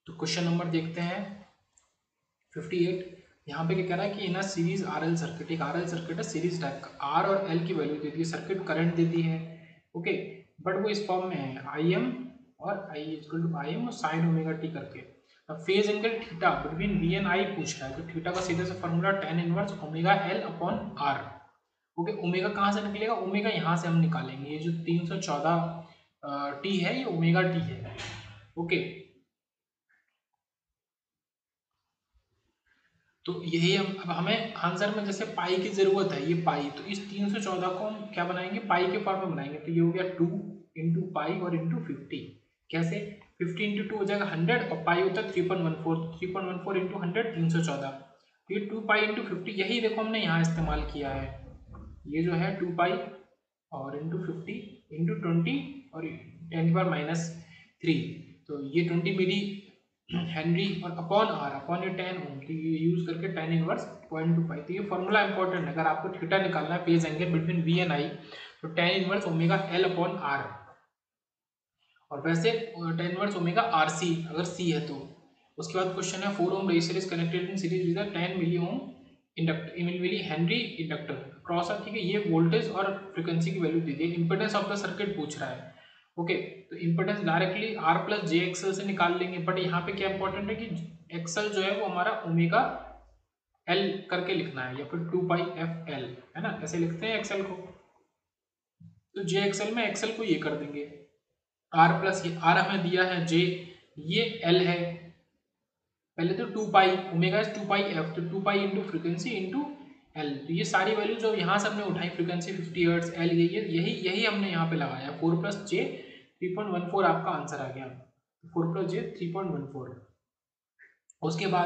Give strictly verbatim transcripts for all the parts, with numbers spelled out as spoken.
तो question number देखते हैं अट्ठावन। यहाँ पे क्या कह रहा है कि in a series RL circuit, एक आरएल सर्किट है सीरीज टाइप का, आर और एल की वैल्यू देती है, सर्किट करंट देती है, ओके, बट वो इस फॉर्म में है आई एम और I equal to I m और साइन ओमेगा टी करके। अब phase angle theta between V and I पूछ रहा है, तो थीटा का सीधे से formula tan inverse omega L upon R. Okay, omega कहाँ से निकलेगा, ओमेगा यहाँ से हम निकालेंगे, ये जो तीन सौ चौदह टी है ये ओमेगा टी है, ओके। तो यही हम अब हमें आंसर में जैसे पाई की जरूरत है, ये पाई, तो इस तीन सौ चौदह को हम क्या बनाएंगे, पाई के फॉर्म में बनाएंगे, तो ये हो गया टू इंटू पाई और इंटू फिफ्टी। कैसे, फिफ्टी इंटू टू हो जाएगा हंड्रेड और पाई होता है three point one four, three point one four into hundred तीन सौ चौदह। तो ये टू पाई इंटू फिफ्टी, यही देखो हमने यहाँ इस्तेमाल किया है, ये जो है टू पाई और इंटू फिफ्टी इंटू ट्वेंटी और टेन की पावर माइनस थ्री, तो ये ट्वेंटी मिली हेनरी और अपॉन आर, अपॉन ये टेन ओम, तो ये यूज करके tan inverse point two five. तो ये फॉर्मूला इंपॉर्टेंट है, अगर आपको थीटा निकालना है phase angle between V and I, तो tan inverse omega L upon R, और वैसे tan inverse omega R C अगर सी है तो। उसके बाद क्वेश्चन है four ohm resistor is connected in series with ten milli ohm inductor milli henry inductor cross है, ठीक है। ये वोल्टेज और फ्रीक्वेंसी की वैल्यू दी है, इंपेडेंस ऑफ द सर्किट पूछ रहा है, ओके। तो impedance directly R plus J XL से निकाल लेंगे, बट यहाँ पे क्या इंपॉर्टेंट है कि एक्सएल जो है वो हमारा ओमेगा एल करके लिखना है, या फिर टू पाई एफ एल, है ना, ऐसे लिखते हैं एक्सएल को। तो जे एक्सएल में एक्सएल को ये कर देंगे, आर प्लस ये आर हमें दिया है जे, ये एल है, पहले तो two pi omega is two pi F, तो two pi into frequency into L, तो ये सारी वैल्यू जो यहाँ से हमने उठाई, फ्रीक्वेंसी फिफ्टी हर्ट्ज, एल ये यही यही हमने यहाँ पे लगाया, four plus J three point one four आपका आंसर आ गया, four plus J three point one four. उसके बाद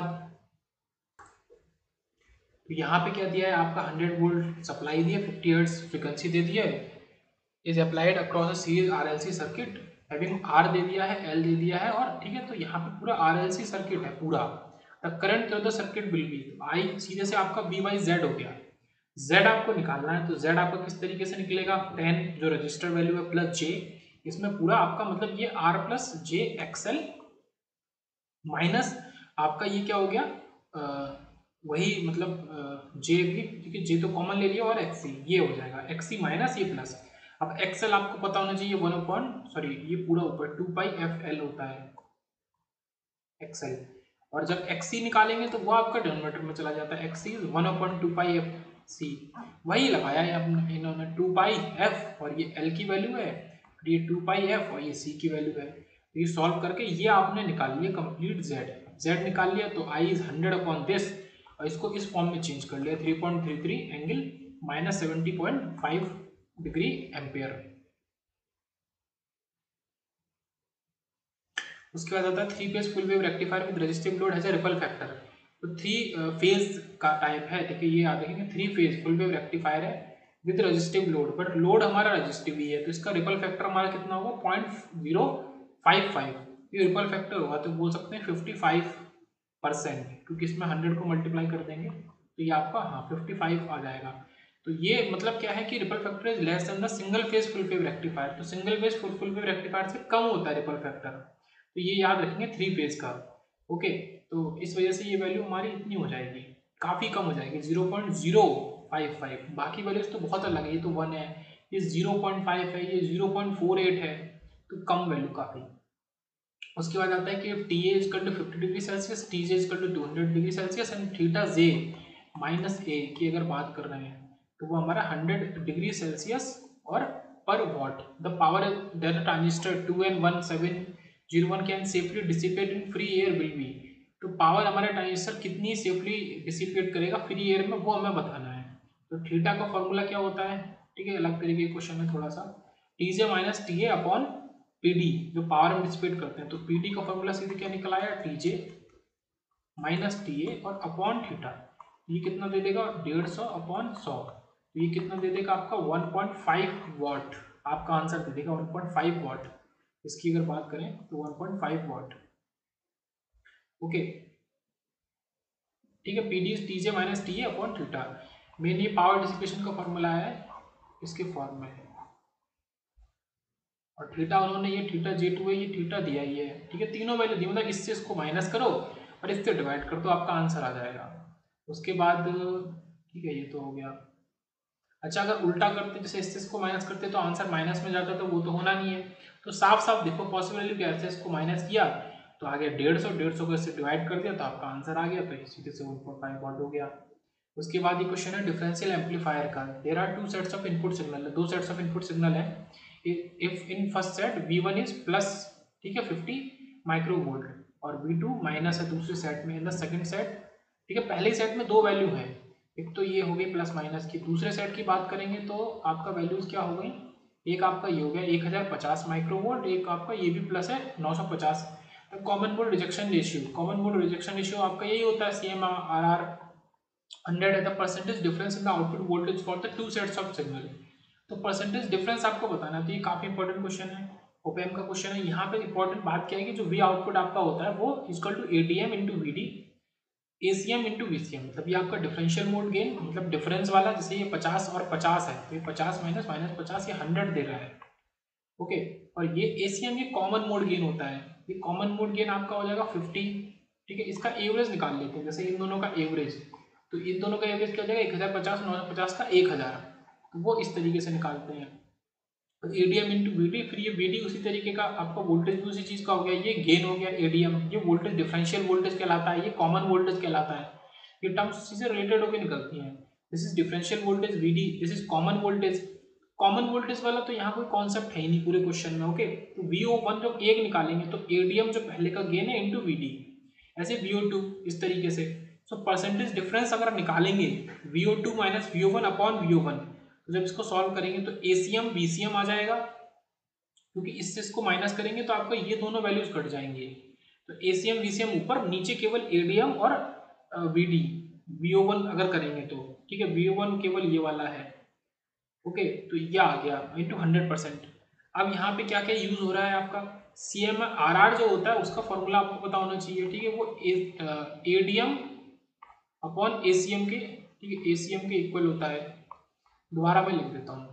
तो यहाँ पे क्या दिया है आपका, हंड्रेड वोल्ट सप्लाई दिया, फिफ्टी हर्ट्ज फ्रीक्वेंसी दे दिया है, is applied across a series RLC circuit having R दे दिया है, एल दे दिया है, और ठीक है, तो यहाँ पे पूरा आरएलसी सर्किट है पूरा। The current through the circuit will be, I सीधे से आपका वी बाई जेड हो गया, जेड आपको निकालना है, तो जेड आपका किस तरीके से निकलेगा, टेन जो रजिस्टर वैल्यू है प्लस जे, इसमें पूरा आपका मतलब ये R plus J XL minus आपका ये क्या हो गया, आ, वही मतलब जे भी, ठीक है, जे तो कॉमन ले लिया और एक्सी, ये हो जाएगा एक्सी माइनस ये प्लस। अब एक्सएल आपको पता होना चाहिए वन अपॉइंट सॉरी ये पूरा ऊपर टू पाई एफ एल होता है एक्सएल, और जब एक्सी निकालेंगे तो वो आपका डिनोमिनेटर में चला जाता है, XC one upon two pi F C, वही लगाया है आपने इन्होंने, टू पाई एफ और ये एल की वैल्यू है, ये टू पाई एफ और ये सी की वैल्यू है, तो ये सॉल्व करके ये आपने निकाल लिया कंप्लीट जेड, जेड निकाल लिया, तो I is hundred upon this, और इसको इस फॉर्म में चेंज कर लिया, three point three three angle minus seventy point five degree ampere. उसके बाद आता है three phase full wave rectifier with resistive load has a ripple factor. तो थ्री फेज का टाइप है, देखिए ये याद रखेंगे, three phase full wave rectifier है with resistive load, but load हमारा रेजिस्टिव ही है, तो इसका रिपल फैक्टर हमारा कितना होगा, पॉइंट जीरो फाइव फाइव, ये रिपल फैक्टर होगा, तो बोल सकते हैं फिफ्टी फाइव परसेंट, क्योंकि इसमें हंड्रेड को मल्टीप्लाई कर देंगे तो ये आपका हाँ फिफ्टी फाइव आ जाएगा। तो ये मतलब क्या है कि ripple factor is less than the single phase full wave rectifier, तो single phase full full wave rectifier से कम होता है रिपल फैक्टर, तो ये याद रखेंगे थ्री फेज का, ओके। तो इस वजह से ये वैल्यू हमारी इतनी हो जाएगी, काफ़ी कम हो जाएगी, zero point zero five five, बाकी वैल्यूज तो बहुत अलग है, ये तो वन है, ये जीरो पॉइंट फाइव है, ये जीरो पॉइंट फोर एट है, तो कम वैल्यू काफ़ी। उसके बाद आता है कि T A equal to fifty degree Celsius, T J equal to two hundred degree Celsius and theta J minus A की अगर बात कर रहे हैं, तो वो हमारा हंड्रेड डिग्री सेल्सियस और per watt, the power that transistor two N one seven zero one can safely dissipate in free air will be, तो पावर हमारा ट्रांजिस्टर कितनी सेफली डिसिपेट करेगा फ्री एयर में, वो हमें बताना है। तो थीटा का फॉर्मूला क्या होता है, ठीक है, अलग तरीके के क्वेश्चन है थोड़ा सा, T J minus T A upon PD, जो पावर हम डिसिपेट करते हैं, तो पीडी का फॉर्मूला सीधे क्या निकल आया, T J minus T A और अपॉन थीटा, ये कितना दे देगा, डेढ़ सौ अपॉन सौ, तो ये कितना दे देगा आपका वन पॉइंट फाइव वॉट, आपका आंसर दे देगा वन पॉइंट फाइव वॉट, इसकी अगर बात करें तो one point five watt, okay, ठीक है। PD T J minus T A upon theta, main ये पावर डिसिपेशन का फॉर्मूला है, इसके फॉर्म में और थीटा उन्होंने ये थीटा जे टू है ये थीटा दिया ही है, ठीक है, तीनों वैल्यू दी, मतलब इससे इसको माइनस करो और इससे डिवाइड कर दो, आपका आंसर आ जाएगा। उसके बाद ठीक है, ये तो हो गया। अच्छा, अगर उल्टा करते जैसे इससे इसको माइनस करते तो आंसर माइनस में जाता, तो वो तो होना नहीं है। तो साफ साफ देखो पॉसिबिलिटी क्या है, इसको माइनस किया तो आ गया डेढ़ सौ, डेढ़ सौ को इससे डिवाइड कर दिया तो आपका आंसर आ गया, तो सीधे से वन पॉइंट फाइव वॉट हो गया। उसके बाद ये क्वेश्चन है डिफरेंशियल एम्पलीफायर का। There are two sets of input signal, दो सेट्स ऑफ इनपुट सिग्नल है। If in first set V one is plus, ठीक है, फिफ्टी माइक्रोवोल्ट और वी टू माइनस है दूसरे सेट में। इन द सेकंड सेट, ठीक है, पहले सेट में दो वैल्यू है, एक तो ये हो गई प्लस माइनस की, दूसरे सेट की बात करेंगे तो आपका वैल्यूज क्या हो गई, एक आपका ये हो गया एक हज़ार पचास माइक्रोवोल्ट, एक आपका ये भी प्लस है नौ सौ पचास। Common mode rejection ratio, common mode rejection ratio आपका यही होता है C M R R hundred है the percentage difference in the output voltage for the two sets of signal. तो परसेंटेज डिफरेंस आपको बताना, तो ये काफी इंपॉर्टेंट क्वेश्चन है, ओपीएम का क्वेश्चन है। यहाँ पे इंपॉर्टेंट बात क्या है कि जो वी आउटपुट आपका होता है वो equal to ADM into VD, ACM into VCM, मतलब ये आपका डिफरेंशियल मोड गेन, मतलब डिफरेंस वाला, जैसे ये पचास और पचास है तो ये पचास माइनस माइनस पचास, ये हंड्रेड दे रहा है, ओके। और ये एसीएम ये कॉमन मोड गेन होता है, ये कॉमन मोड गेन आपका हो जाएगा फिफ्टी, ठीक है। इसका एवरेज निकाल लेते हैं, जैसे इन दोनों का एवरेज, तो इन दोनों का एवरेज क्या हो जाएगा, एक हज़ार पचास, नौ सौ पचास का एक हज़ार, तो वो इस तरीके से निकालते हैं। तो एडीएम इंटू वीडी, फिर ये वीडी उसी तरीके का आपका वोल्टेज भी उसी चीज का हो गया, ये गेन हो गया एडीएम, ये वोल्टेज डिफरेंशियल वोल्टेज कहलाता है, ये कॉमन वोल्टेज कहलाता है, ये टर्म्स उसी से रिलेटेड होकर निकलती हैं। This is differential voltage VD, this is common voltage. Common voltage वाला तो यहाँ कोई कॉन्सेप्ट है ही नहीं पूरे क्वेश्चन में, ओके। तो वी ओ वन जब एक निकालेंगे तो एडीएम जो पहले का गेन है इंटू वीडी, ऐसे वी ओ टू इस तरीके से। सो परसेंटेज डिफरेंस अगर निकालेंगे V O two minus V O one upon V O one, तो जब इसको सॉल्व करेंगे तो एसीएम बीसीएम आ जाएगा, क्योंकि इससे इसको माइनस करेंगे तो आपका ये दोनों वैल्यूज कट जाएंगे। तो एसीएम वीसीएम ऊपर, नीचे केवल एडीएम और वीडी, वीओ वन अगर करेंगे तो, ठीक है, वीओ वन केवल ये वाला है, ओके। तो ये आ गया इंटू हंड्रेड परसेंट। अब यहाँ पे क्या क्या यूज हो रहा है आपका, सी एम आर आर जो होता है उसका फॉर्मूला आपको पता होना चाहिए, ठीक है, वो एडीएम अपॉन एसीएम के, ठीक है, एसीएम के इक्वल होता है। दोबारा मैं लिख देता हूँ,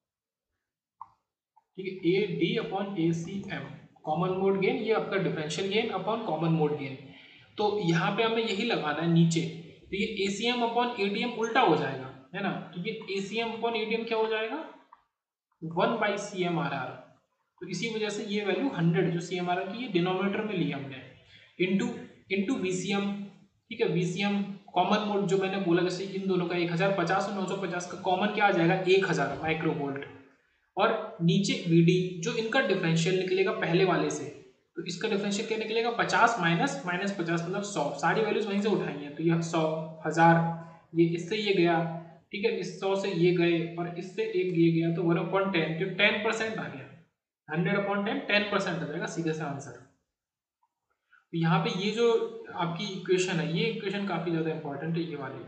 ठीक है, A D upon A C M, common mode gain, ये आपका differential gain upon common mode gain. तो यहाँ पे हमें यही लगाना है नीचे, तो ये A C M upon A D M उल्टा हो जाएगा, है ना, तो ये A C M upon A D M क्या हो जाएगा, one by C M R R. तो इसी वजह से ये वैल्यू हंड्रेड जो सी एम आर आर की ये डिनोमिनेटर में ली हमने, into into V C M, ठीक है, V C M common mode जो मैंने बोला, जैसे इन दोनों का एक हज़ार पचास और नौ सौ पचास का कॉमन क्या आ जाएगा, एक हज़ार माइक्रोवोल्ट, और नीचे वीडी जो इनका डिफरेंशियल निकलेगा पहले वाले से, तो इसका डिफरेंशियल क्या निकलेगा, पचास माइनस माइनस पचास मतलब सौ, सारी वैल्यूज वहीं से उठाई हैं, तो यह सौ, हजार, ये इससे ये गया, ठीक है, इस सौ से ये गए और इससे एक ये गया, तो वन अपॉइंट टेन, जो टेन परसेंट आ गया, hundred upon ten, ten percent आ जाएगा सीधे से आंसर। तो यहाँ पे ये जो आपकी इक्वेशन है, ये इक्वेशन काफी ज्यादा इंपॉर्टेंट है, ये वाली।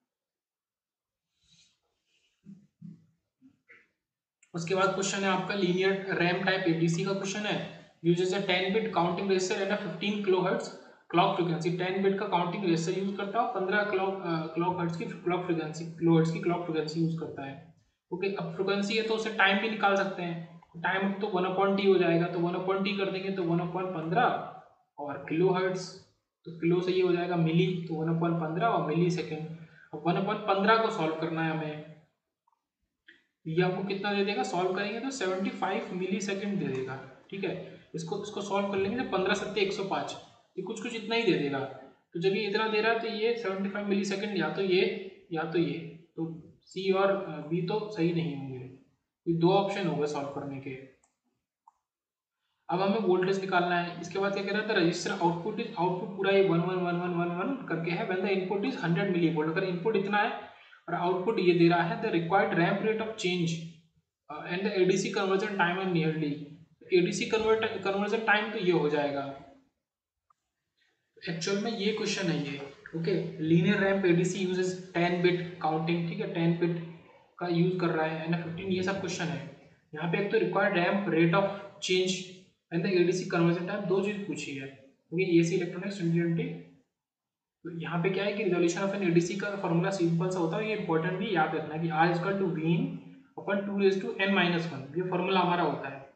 उसके बाद क्वेश्चन है आपका लीनियर रैम टाइप एडीसी का क्वेश्चन है, uses a ten bit counting register and a fifteen kilohertz clock frequency. Ten bit का काउंटिंग रजिस्टर यूज करता है और पंद्रह क्लॉक क्लॉक हर्ट्ज की क्लॉक फ्रीक्वेंसी, किलोहर्ट्ज की क्लॉक फ्रीक्वेंसी यूज करता है, ओके। अब फ्रीक्वेंसी है तो उसे टाइम भी निकाल सकते हैं, टाइम तो वन अपॉइंट टी हो जाएगा, तो वन अपॉइंट टी कर देंगे तो वन अपॉइंट पंद्रह और किलो हर्ट्ज, तो किलो से ये हो जाएगा मिली, तो वन अपॉइंट पंद्रह और मिली सेकेंड। अब वन अपॉइंट पंद्रह को सॉल्व करना है हमें, ये आपको कितना दे देगा, सॉल्व करेंगे तो पचहत्तर मिली सेकेंड दे देगा, ठीक है। इसको इसको सॉल्व कर लेंगे तो पंद्रह सत्ते एक सौ पाँच, ये कुछ कुछ इतना ही दे देगा। तो जब ये इतना दे रहा है तो ये पचहत्तर मिली सेकेंड, या तो ये या तो ये, तो सी और बी तो सही नहीं होंगे, ये दो ऑप्शन हो गए सॉल्व करने के। अब हमें वोल्टेज निकालना है। इसके बाद क्या कह रहा था, रजिस्टर आउटपुट इज, आउटपुट पूरा ये one one one one one one करके है, when the input is hundred millivolt. अगर इनपुट इतना है और आउटपुट ये दे रहा है, the required ramp rate of change and the ADC conversion time and nearly, ADC convert conversion time तो ये हो जाएगा। एक्चुअल में ये क्वेश्चन है ये, okay. Linear ramp ADC uses ten bit counting, ठीक है, टेन बिट का यूज कर रहा है, एंड फिफ्टीन, ये सब क्वेश्चन है। यहाँ पे एक तो required ramp rate of change and the ADC conversion time, दो चीज पूछी है, ओके, एसी इलेक्ट्रॉनिक्स ट्वेंटी। तो यहाँ पे क्या है कि रिजोल्यूशन ऑफ एन एडीसी का फॉर्मूला सिंपल सा होता है, ये इंपॉर्टेंट भी याद रखना है कि R equal to V in upon two raise to N minus one, ये फॉर्मूला हमारा होता है,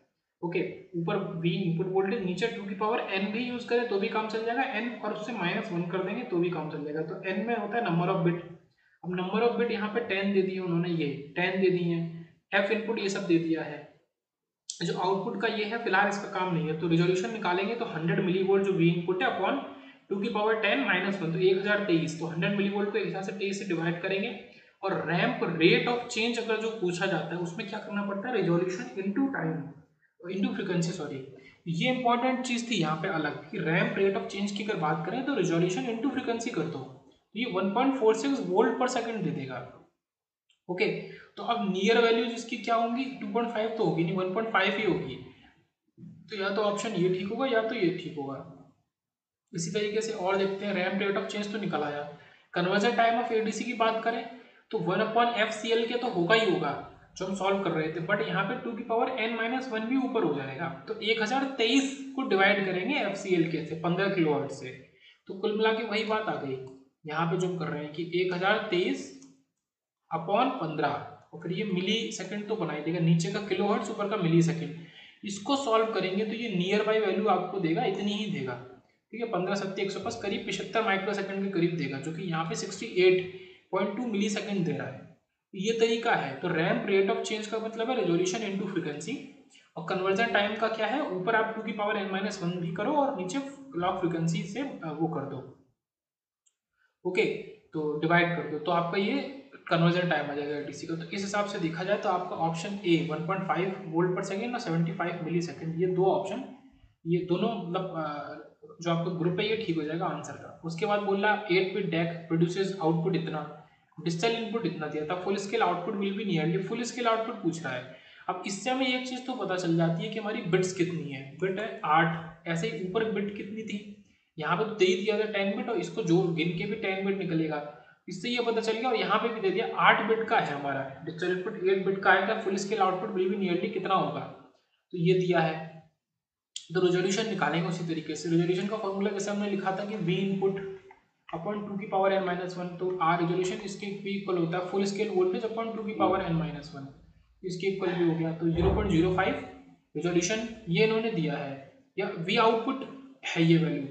ओके, ऊपर v इनपुट वोल्टेज, नीचे टू की पावर n भी यूज करें तो भी काम चल जाएगा, n और उससे माइनस वन कर देंगे तो भी काम चल जाएगा। तो n में होता है नंबर ऑफ बिट। अब नंबर ऑफ बिट यहाँ पे टेन दे दिए उन्होंने, ये टेन दे दी है, f इनपुट ये सब दे दिया है। जो आउटपुट का ये है फिलहाल इसका काम नहीं है, तो रिजोल्यूशन निकालेंगे तो हंड्रेड मिली वोल्ट जो v इनपुट है अपॉन टू की पावर टेन माइनस वन, तो एक हजार तेईस, तो हंड्रेड मिली वोल्ट को एक हजार से तेईस से डिवाइड करेंगे। और रैंप रेट ऑफ चेंज अगर जो पूछा जाता है उसमें क्या करना पड़ता है, resolution into time into frequency, sorry ये इंपॉर्टेंट चीज थी यहाँ पे अलग कि रैंप रेट ऑफ चेंज की अगर बात करें तो रिजोल्यूशन इनटू फ्रीक्वेंसी कर दो, तो ये one point four six volt per second दे देगा। ओके, तो अब नियर वैल्यूज इसकी क्या होंगी, टू पॉइंट फाइव तो होगी नहीं, वन पॉइंट फाइव ही होगी, तो या तो ऑप्शन ये ठीक होगा या तो ये ठीक होगा। इसी तरीके से और देखते हैं, रैंप रेट ऑफ चेंज तो निकल आया। कन्वर्जन टाइम ऑफ एडीसी की बात करें तो one upon F C L के तो होगा ही होगा जो हम सॉल्व कर रहे थे, बट यहाँ पे टू की पावर एन माइनस वन भी ऊपर हो जाएगा, तो एक हजार तेईस को डिवाइड करेंगे एफ सी एल के से पंद्रह किलो हर्ट्ज से, तो कुल मिला के वही बात आ गई यहाँ पे जो हम कर रहे हैं कि एक हजार तेईस अपॉन पंद्रह, और फिर ये मिली सेकंड तो बनाई देगा, नीचे का किलो हर्ट्ज ऊपर का मिली सेकंड, इसको सॉल्व करेंगे तो ये नियर बाई वैल्यू आपको देगा, इतनी ही देगा, ठीक है, पंद्रह सत्ती एक सौ पास करीब पिछहत्तर माइक्रो सेकंड के करीब देगा, जो कि यहाँ पे sixty eight point two millisecond दे रहा है। ये तरीका है, तो रैंप रेट ऑफ चेंज का मतलब है रेजोल्यूशन इनटू फ्रीक्वेंसी, और कन्वर्जन टाइम का क्या है, ऊपर आप टू की पावर एन माइनस वन भी करो और नीचे लॉग फ्रीक्वेंसी से वो कर दो, ओके, तो डिवाइड कर दो, तो आपका ये कन्वर्जन टाइम आ जाएगा डीसी का। तो इस हिसाब से देखा जाए तो आपका option A one point five volt per second और सेवेंटी फाइव मिली सेकेंड, ये दो ऑप्शन, ये दोनों मतलब जो आपका ग्रुप है ये ठीक हो जाएगा आंसर का। उसके बाद बोल रहा eight bit DAC produces output इतना, डिजिटल इनपुट इतना दिया था, full scale output will be nearly, full scale output पूछ रहा है। अब इससे हमें एक चीज तो पता चल जाती है कि हमारी बिट्स कितनी है, बिट है आठ, ऐसे ही ऊपर बिट कितनी थी, यहाँ पे तो दे ही दिया था टेन बिट, और इसको जो गिन के भी टेन बिट निकलेगा, इससे ये पता चल गया, और यहाँ पे भी दे दिया आठ बिट का है हमारा डिजिटल इनपुट, एट बिट का आएगा, full scale output will be nearly कितना होगा, तो ये दिया है। तो रेजोल्यूशन निकालेंगे उसी तरीके से, रेजोल्यूशन का फॉर्मूला जैसे हमने लिखा था कि वी इनपुट अपॉन टू की पावर एन माइनस वन, तो आर रेजोल्यूशन इसके भी इक्वल होता है full scale voltage upon two की पावर एन माइनस वन, इसके इक्वल भी हो गया, तो zero point zero five resolution ये इन्होंने दिया है, या वी आउटपुट है ये वैल्यू,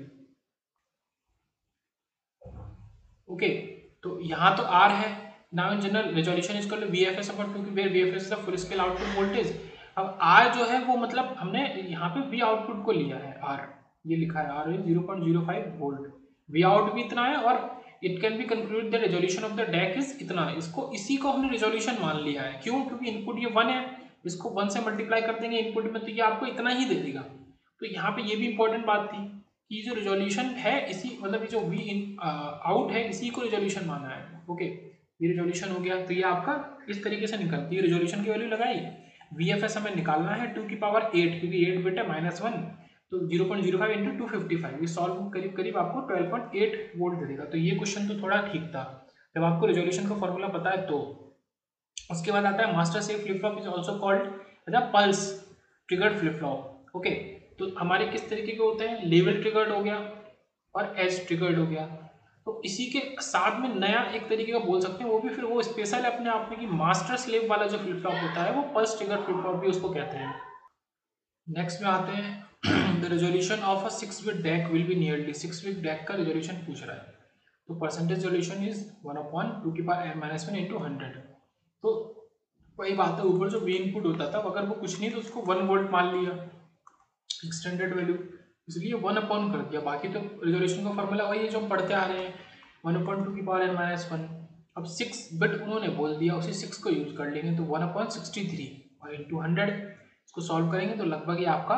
ओके, तो यहाँ तो आर है, now in general resolution is equal to VFS upon two की, where VFS is the full scale output voltage. अब आर जो है वो मतलब हमने यहाँ पे वी आउटपुट को लिया है, आर ये लिखा है, R zero point zero five volt, V out भी इतना है, और it can be conclude the resolution of the DAC is इतना, इसको इसी को हमने रेजोल्यूशन मान लिया है, क्यों, क्योंकि इनपुट ये वन है, इसको वन से मल्टीप्लाई कर देंगे इनपुट में तो ये आपको इतना ही दे देगा। तो यहाँ पे ये भी इंपॉर्टेंट बात थी कि जो रेजोल्यूशन है इसी मतलब ये जो वी इन आउट है इसी को रेजोल्यूशन माना है, ओके, ये रेजोल्यूशन हो गया, तो ये आपका इस तरीके से निकलती है, रेजोल्यूशन की वैल्यू लगाई, वीएफएस हमें निकालना है टू की पावर एट, क्योंकि एट बिट है माइनस वन, तो zero point zero five into two fifty five, ये सॉल्व करीब करीब आपको ट्वेल्व पॉइंट एट वोल्ट दे देगा, तो ये क्वेश्चन तो थोड़ा ठीक था जब आपको रेजोल्यूशन का फॉर्मूला पता है तो। उसके बाद आता है master slave flip flop is also called as a pulse triggered flip flop, okay, तो हमारे किस तरीके के होते हैं, लेवल ट्रिगर्ड हो गया और एज ट्रिगर्ड हो गया, तो इसी के साथ में नया एक तरीके का बोल सकते हैं, वो भी फिर वो स्पेशल है अपने आप में कि मास्टर स्लेव वाला जो फ्लिप फ्लॉप होता है वो पल्स ट्रिगर फ्लिप फ्लॉप भी उसको कहते हैं। नेक्स्ट में आते हैं the resolution of a six bit DAC will be nearly, six bit DAC का रेजोल्यूशन पूछ रहा है, तो percentage resolution is one upon two की power N minus one into hundred, तो वही बात है, ऊपर जो वी इनपुट होता था अगर वो कुछ नहीं तो उसको वन वोल्ट मान लिया एक्सटेंडेड वैल्यू, इसलिए वन अपॉन कर दिया, बाकी तो रेजोल्यूशन का फॉर्मूला वही है जो हम पढ़ते आ रहे हैं, वन अपॉन टू की पावर एन माइनस वन, अब सिक्स बिट उन्होंने बोल दिया उसी सिक्स को यूज कर लेंगे, तो वन अपॉन सिक्सटी थ्री और इंटू हंड्रेड, इसको सॉल्व करेंगे तो लगभग ये आपका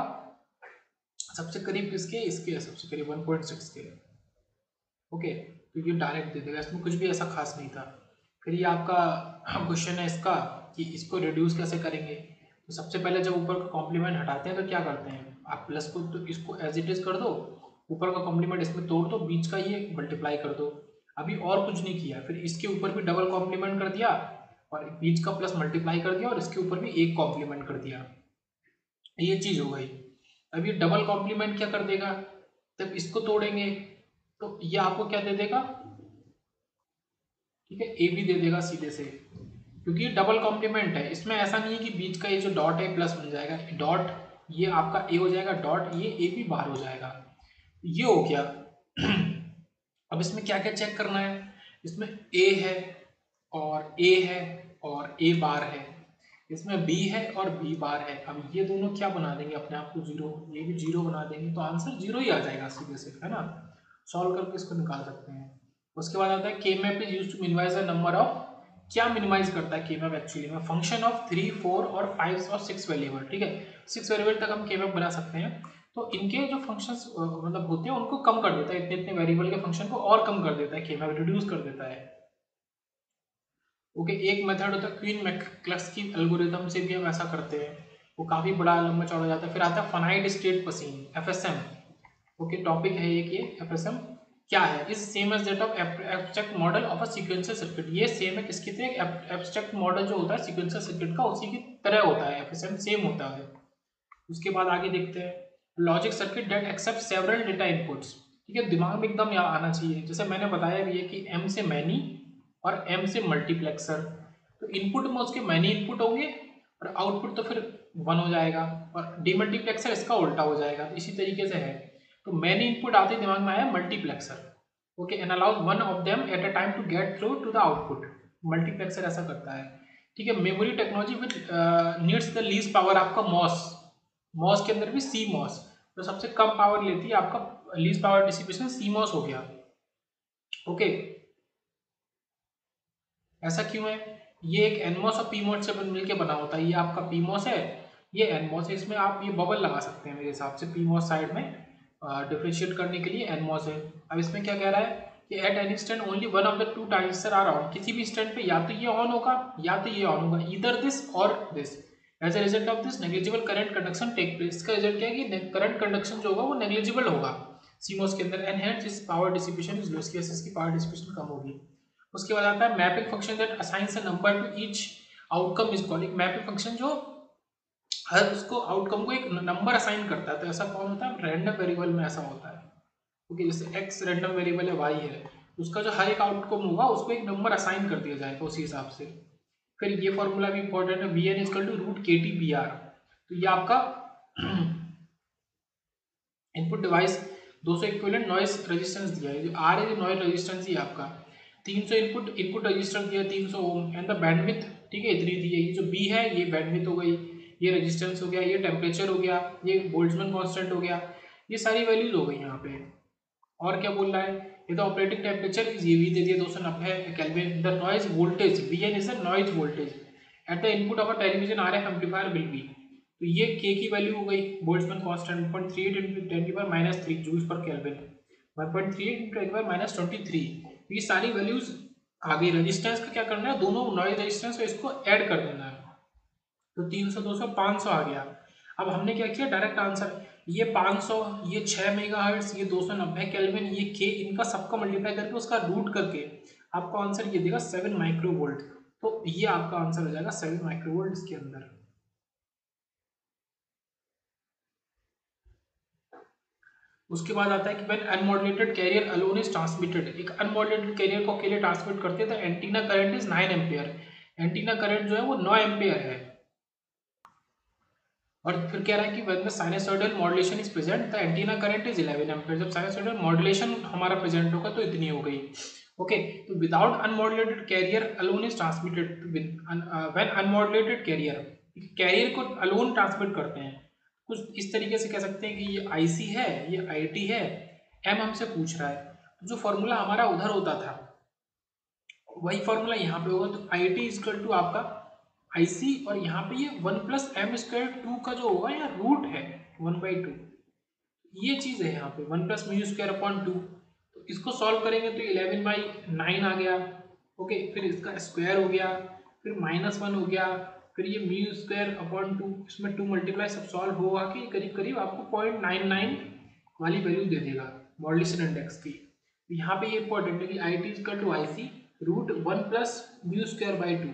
सबसे करीब किसके, इसके सबसे करीब वन पॉइंट सिक्स के, ओके, तो ये डायरेक्ट दे देगा, इसमें कुछ भी ऐसा खास नहीं था। फिर ये आपका क्वेश्चन है इसका कि इसको रिड्यूस कैसे करेंगे, तो सबसे पहले जब ऊपर का कॉम्प्लीमेंट हटाते हैं तो क्या करते हैं, आप प्लस को तो इसको एज इट इज कर दो, ऊपर का कॉम्प्लीमेंट इसमें तोड़ दो, बीच का ये मल्टीप्लाई कर दो, अभी और कुछ नहीं किया, फिर इसके ऊपर भी डबल कॉम्प्लीमेंट कर दिया और बीच का प्लस मल्टीप्लाई कर दिया और इसके ऊपर भी एक कॉम्प्लीमेंट कर दिया, ये चीज हो गई। अब ये डबल कॉम्प्लीमेंट क्या कर देगा, जब इसको तोड़ेंगे तो ये आपको क्या दे देगा, ठीक है, ए बी दे देगा सीधे से, क्योंकि ये डबल कॉम्प्लीमेंट है, इसमें ऐसा नहीं है कि बीच का ये जो डॉट है प्लस बन जाएगा, डॉट ये आपका ए हो जाएगा डॉट, ये ए भी बाहर हो जाएगा। ये हो गया। अब इसमें क्या क्या चेक करना है, इसमें ए है और ए है और ए बार है, इसमें बी है और बी बार है। अब ये दोनों क्या बना देंगे अपने आप को जीरो, ये भी जीरो बना देंगे, तो आंसर जीरो ही आ जाएगा सीधे से, है ना। सॉल्व करके इसको निकाल सकते हैं। उसके बाद आता है K map is used to minimize the number of, क्या मिनिमाइज करता है के मैप एक्चुअली में, फंक्शन ऑफ थ्री फोर और फाइव और सिक्स वेरिएबल, ठीक है। सिक्स वेरिएबल तक हम के मैप बना सकते हैं, तो इनके जो फंक्शंस मतलब होते हैं उनको कम कर देता है, इतने इतने वेरिएबल के फंक्शन को और कम कर देता है के मैप, रिड्यूस कर देता है। ओके okay, एक मेथड होता है क्वीन मैकक्लस्की एल्गोरिथम से भी हम ऐसा करते हैं, वो काफी बड़ा लंबा चौड़ा जाता है। फिर आता है finite state machine FSM. Okay, topic है एक ये एफएसएम क्या है, is same as that of abstract model of a sequential circuit. ये सेम है किसकी तरह, एब्स्ट्रैक्ट मॉडल जो होता है सीक्वेंशियल सर्किट का उसी की तरह होता है, एफएसएम सेम होता है। उसके बाद आगे देखते हैं logic circuit that accept several data inputs. ठीक है, दिमाग में एकदम आना चाहिए, जैसे मैंने बताया भी है कि एम से मैनी और एम से मल्टीप्लेक्सर, तो इनपुट में उसके मैनी इनपुट होंगे और आउटपुट तो फिर वन हो जाएगा, और डीमल्टीप्लेक्सर इसका उल्टा हो जाएगा, तो इसी तरीके से है। तो मैनी इनपुट आते ही दिमाग में आया multiplexer. Okay, and allows one of them at a time to get through to the output. Multiplexer ऐसा करता है। ठीक है, memory technology with needs the least power, आपका मॉस, मॉस के अंदर भी सी मॉस, तो सबसे कम पावर लेती है, आपका least power distribution C MOS हो गया। ओके, ऐसा क्यों है, ये एक एनमॉस और पीमॉस से मिलकर बना होता है, ये आपका पीमॉस है, ये एनमॉस है, इसमें आप ये बबल लगा सकते हैं मेरे हिसाब से, पीमॉस साइड में डिफरेंशिएट करने के लिए एनमॉस है। अब इसमें क्या कह रहा है कि at any stand only one of the two transistor are on, किसी भी स्टैंड पे या तो ये ऑन होगा या तो ये ऑन होगा, ईदर दिस और this. As a result of this negligible current conduction take place, इसका रिजल्ट क्या है कि करंट कंडक्शन जो होगा वो नेग्लिजिबल होगा सीमॉस के अंदर, एंड हेंस इस पावर डिस्ट्रीब्यूशन इज लो, इसकी पावर डिस्ट्रीब्यूशन कम होगी। उसके बाद आता है mapping function that assigns a number to each outcome is called, एक मैपिंग फंक्शन जो हर उसको आउटकम को एक नंबर असाइन करता है, तो ऐसा कौन होता है, रैंडम वेरिएबल में ऐसा होता है। ओके, जैसे एक्स रैंडम वेरिएबल है, वाई है, उसका जो हर एक आउटकम होगा उसको एक नंबर असाइन कर दिया जाएगा उसी हिसाब से। फिर ये फॉर्मूला भी इंपॉर्टेंट है, V N equal to root K T B R, तो ये आपका इनपुट डिवाइस दो सौ इक्विवेलेंट नॉइस रेजिस्टेंस दिया है, जो आर है नॉइस रेजिस्टेंस ही आपका तीन सौ इनपुट इनपुट रेजिस्टेंस दिया तीन सौ ओम, एंड द बैंडविड्थ, ठीक है, इतनी दी है। ये जो बी है ये बैंडविड्थ हो गई, ये रेजिस्टेंस हो गया, ये टेम्परेचर हो गया, ये बोल्ट्जमैन कांस्टेंट हो गया, ये सारी वैल्यूज हो गई यहाँ पे। और क्या बोल रहा है, ये तो ऑपरेटिंग टेम्परेचर इज ये भी दे दिया दो सौ नब्बे kelvin, the noise voltage V N is the noise voltage at the input of a television R F amplifier will be, तो ये के की वैल्यू हो गई Boltzmann constant one point three eight into ten की power minus three joules per kelvin, one point three eight into ten की power minus twenty three, ये सारी values आ गई। रेजिस्टेंस का क्या करना है, दोनों नॉइज रेजिस्टेंस है इसको ऐड कर देना है, तो तीन सौ दो सौ पाँच सौ आ गया। अब हमने क्या किया, डायरेक्ट आंसर, ये पाँच सौ, ये छः मेगाहर्ट्ज, ये दो सौ नब्बे केल्विन, ये के, इनका सबका मल्टीप्लाई करके उसका रूट करके आपको आंसर ये देगा सेवन माइक्रोवोल्ट, तो ये आपका आंसर हो जाएगा सेवन माइक्रोवोल्ट इसके अंदर। उसके बाद आता है कि when unmodulated carrier alone is transmitted, एक अनमॉड्यूलेटेड कैरियर को अकेले ट्रांसमिट करते हैं तो antenna current is nine ampere, antenna current जो है वो नौ एम्पियर है। और फिर कह रहा है कि when the sinusoidal modulation is present the antenna current is eleven ampere, जब साइनसॉइडल मॉड्यूलेशन हमारा प्रेजेंट होगा तो इतनी हो गई। ओके, तो without unmodulated carrier alone is transmitted, when unmodulated carrier, carrier को अलोन ट्रांसमिट करते हैं, कुछ इस तरीके से कह सकते हैं कि ये आईसी है, ये आईटी है, एम हमसे पूछ रहा है, तो जो फॉर्मूला हमारा उधर होता था वही फॉर्मूला यहाँ पे होगा, तो आई टी इजकल टू आपका आईसी, और यहाँ पे ये one plus M square two का जो होगा यहाँ रूट है वन बाई टू, ये चीज़ है यहाँ पे one plus mu square upon two, तो इसको सॉल्व करेंगे तो इलेवन बाई नाइन आ गया। ओके, फिर इसका स्क्वायर हो गया, फिर माइनस वन हो गया, फिर ये म्यू स्क्वायर अपॉन टू, इसमें टू मल्टीप्लाई सब सॉल्व होगा कि करीब करीब आपको पॉइंट नाइन नाइन वाली वैल्यू दे देगा मॉड्यूलेशन इंडेक्स की। तो यहाँ पे ये इंपॉर्टेंट है कि I T equal to I C root one plus mu square by two,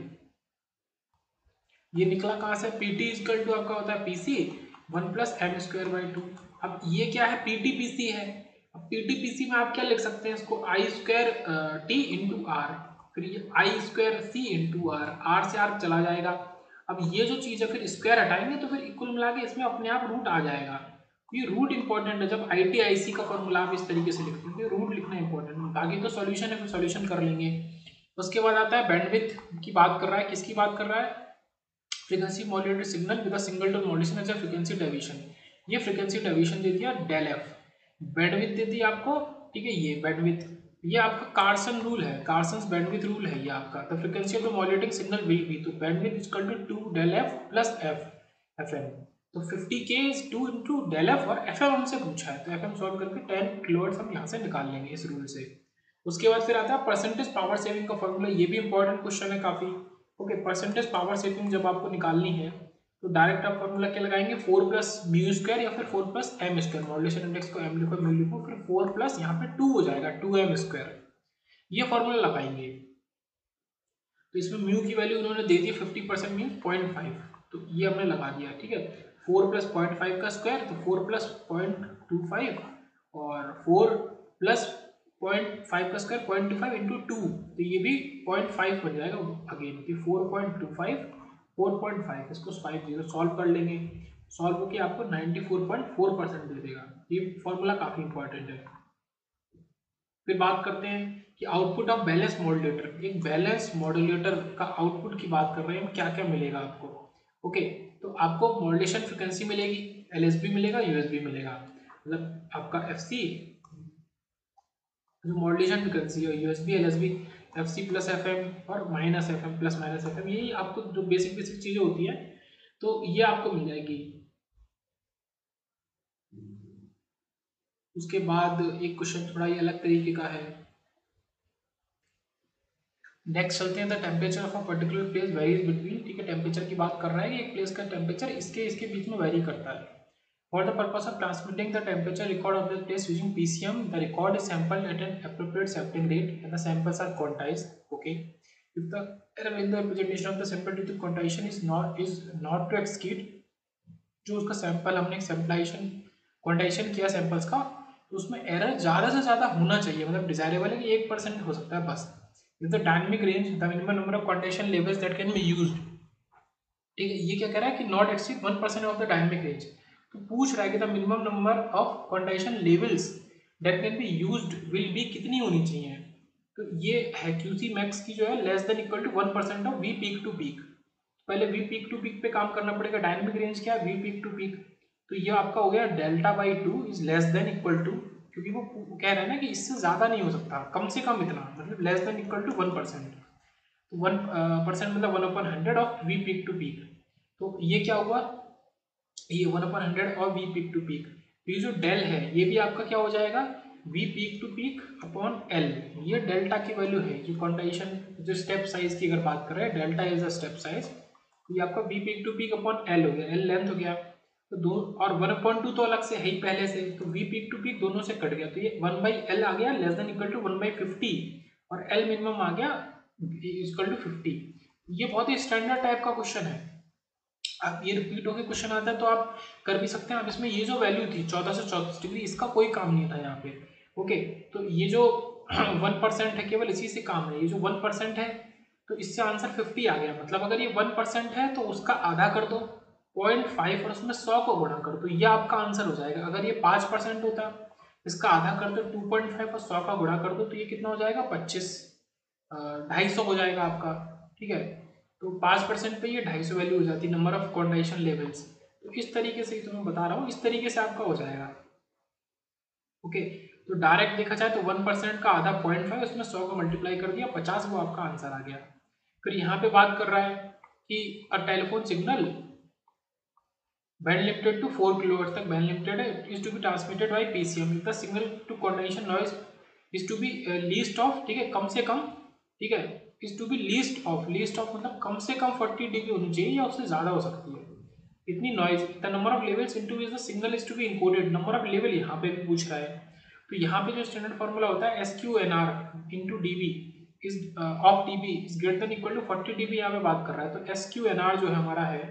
ये निकला कहाँ से, पी टी इजकल टू आपका होता है P C one plus M square by two. अब ये क्या है, पी टी पी सी है, अब पी टी पी सी में आप क्या लिख सकते हैं इसको, I square T into R, फिर ये I square C into R, R से आर चला जाएगा, अब ये जो चीज़ है फिर स्क्वायर हटाएंगे तो फिर इक्वल मिला के इसमें अपने आप रूट आ जाएगा। ये रूट इंपॉर्टेंट है, जब आई टी आई सी का फॉर्मूला आप इस तरीके से लिखते हैं रूट लिखना इंपॉर्टेंट है। बाकी तो सॉल्यूशन है, फिर सॉल्यूशन कर लेंगे। उसके बाद आता है बैंडविड्थ की बात कर रहा है, किसकी बात कर रहा है, frequency modulated signal with single tone modulation as frequency deviation. ये फ्रीक्वेंसी डेविएशन दे दिया डेल एफ, बैंडविड्थ दे दी आपको, ठीक है। ये बैंडविड्थ, ये आपका कार्सन रूल है, कार्सन्स बैंडविड्थ रूल है ये आपका। The frequency of the modulating signal will be, तो bandwidth is equal to two del F plus F F M. तो fifty K is two into del F और F M हमसे पूछा है, तो एफ एम सॉल्व करके ten kilowatt हम यहाँ से निकाल लेंगे इस रूल से। उसके बाद फिर आता है परसेंटेज पावर सेविंग का फॉर्मूला, ये भी इंपॉर्टेंट क्वेश्चन है काफी। ओके, परसेंटेज पावर सेविंग जब आपको निकालनी है तो डायरेक्ट आप फॉर्मूला क्या लगाएंगे, फोर प्लस म्यू स्क्वायर या फिर four plus M square, modulation index को एम लिखो, म्यू लिखो, फिर फोर प्लस यहाँ पे टू हो जाएगा टू एम स्क्वायर, ये फॉर्मूला लगाएंगे। तो इसमें म्यू की वैल्यू उन्होंने दे दी fifty percent mean point five, तो ये हमने लगा दिया, ठीक है। फोर प्लस पॉइंट फाइव का स्क्वायर, तो four plus point two five और फोर प्लस पॉइंट फाइव का square point two five into two, तो ये भी पॉइंट फाइव बन जाएगा अगेन कि four point two five four point five, इसको फाइव जीरो सॉल्व कर लेंगे, सॉल्व होकर आपको ninety four point four percent दे देगा। ये फॉर्मूला काफी इंपॉर्टेंट है। फिर बात करते हैं कि आउटपुट ऑफ बैलेंस मॉड्यूलेटर, एक बैलेंस मॉड्यूलेटर का आउटपुट की बात कर रहे हैं हम, क्या क्या मिलेगा आपको। ओके, तो आपको मॉड्यूलेशन फ्रिक्वेंसी मिलेगी, एलएसबी मिलेगा, यूएसबी मिलेगा, मतलब आपका एफसी जो मॉड्यूलेशन फ्रिक्वेंसी है, USB, LSB, FC plus FM और minus FM plus minus FM, यही आपको जो बेसिक बेसिक चीजें होती है तो ये आपको मिल जाएगी। उसके बाद एक क्वेश्चन थोड़ा ये अलग तरीके का है, नेक्स्ट चलते हैं। The temperature of a particular place varies between, ठीक है, टेम्परेचर की बात कर रहा है कि एक प्लेस का टेम्परेचर इसके इसके बीच में वेरी करता है। For the purpose of transmitting the temperature record of the place using PCM, the record is sampled at an appropriate sampling rate and the samples are quantized. Okay, if the error in the representation of the sample to the quantization is not is not to exceed, जो उसका sample हमने सैंपलाइजेशन quantization किया samples का, तो उसमें error ज़्यादा से ज़्यादा होना चाहिए, मतलब डिजायरेबल है कि एक परसेंट हो सकता है बस। If the dynamic range the minimum number of quantization levels that can be used, ठीक है, ये क्या कह रहा है कि not exceed one percent of the dynamic range. तो पूछ रहा है कि the minimum number of quantization levels that can be used will be कितनी होनी चाहिए, तो ये है क्यूसी मैक्स की जो है less than equal to one percent of V peak to peak. पहले वी पीक टू पीक पे काम करना पड़ेगा, डायनेमिक रेंज क्या है वी पीक टू पीक, तो ये आपका हो गया delta by two is less than equal to, क्योंकि वो कह रहे हैं ना कि इससे ज्यादा नहीं हो सकता, कम से कम इतना, मतलब less than equal to one percent, तो वन परसेंट मतलब one upon hundred of V peak to peak. तो ये क्या हुआ, ये one upon hundred of V peak to peak, तो ये जो डेल है ये भी आपका क्या हो जाएगा V peak to peak upon L, ये डेल्टा की वैल्यू है, ये क्वांटाइजेशन जो स्टेप साइज की अगर बात कर रहे हैं, delta is a step size, ये आपका V peak to peak upon L हो गया, एल लेंथ हो गया, तो दो और वन अपॉन टू तो अलग से है ही पहले से, तो वी पीक टू पीक दोनों से कट गया, तो ये वन बाई एल आ गया less than equal to one by fifty, और एल मिनिमम आ गया इक्वल टू फिफ्टी। ये बहुत ही स्टैंडर्ड टाइप का क्वेश्चन है, अब ये रिपीट होकर क्वेश्चन आता है तो आप कर भी सकते हैं। अब इसमें ये जो वैल्यू थी चौदह से चौंतीस डिग्री, इसका कोई काम नहीं था यहाँ पे। ओके, तो ये जो वन परसेंट है केवल इसी से काम है, ये जो वन परसेंट है तो इससे आंसर फिफ्टी आ गया, मतलब अगर ये वन परसेंट है तो उसका आधा कर दो पॉइंट फाइव और उसमें सौ को गुणा कर दो, ये आपका आंसर हो जाएगा। अगर ये पाँच परसेंट होता इसका आधा कर दो टू पॉइंट फाइव और सौ का गुणा कर दो, तो ये कितना हो जाएगा पच्चीस, ढाई सौ हो जाएगा आपका, ठीक है। तो पाँच परसेंट पे ये ढाई सौ वैल्यू हो जाती है नंबर ऑफ क्वांटाइजेशन लेवल्स, तो इस तरीके से तो मैं बता रहा हूँ, इस तरीके से आपका हो जाएगा। ओके, तो डायरेक्ट देखा जाए तो वन परसेंट का आधा पॉइंट फाइव, उसमें सौ को मल्टीप्लाई कर दिया पचास, वो आपका आंसर आ गया। फिर यहाँ पे बात कर रहा है कि a telephone signal band limited to four kilohertz तक बैंड लिमिटेड है, is to be transmitted by PCM, the signal to quantization noise is to be least of, ठीक है, कम से कम, ठीक है, is to be least of, least of मतलब कम से कम फोर्टी डीबी होनी चाहिए या उससे ज्यादा हो सकती है इतनी noise. The number of levels into which the signal is to be encoded, number of level यहाँ पे भी पूछ रहा है, तो यहाँ पे जो स्टैंडर्ड फॉर्मूला होता है S Q N R into D B is of D B is greater than equal to forty D B, यहाँ पे बात कर रहा है। तो एस क्यू एन आर जो है हमारा है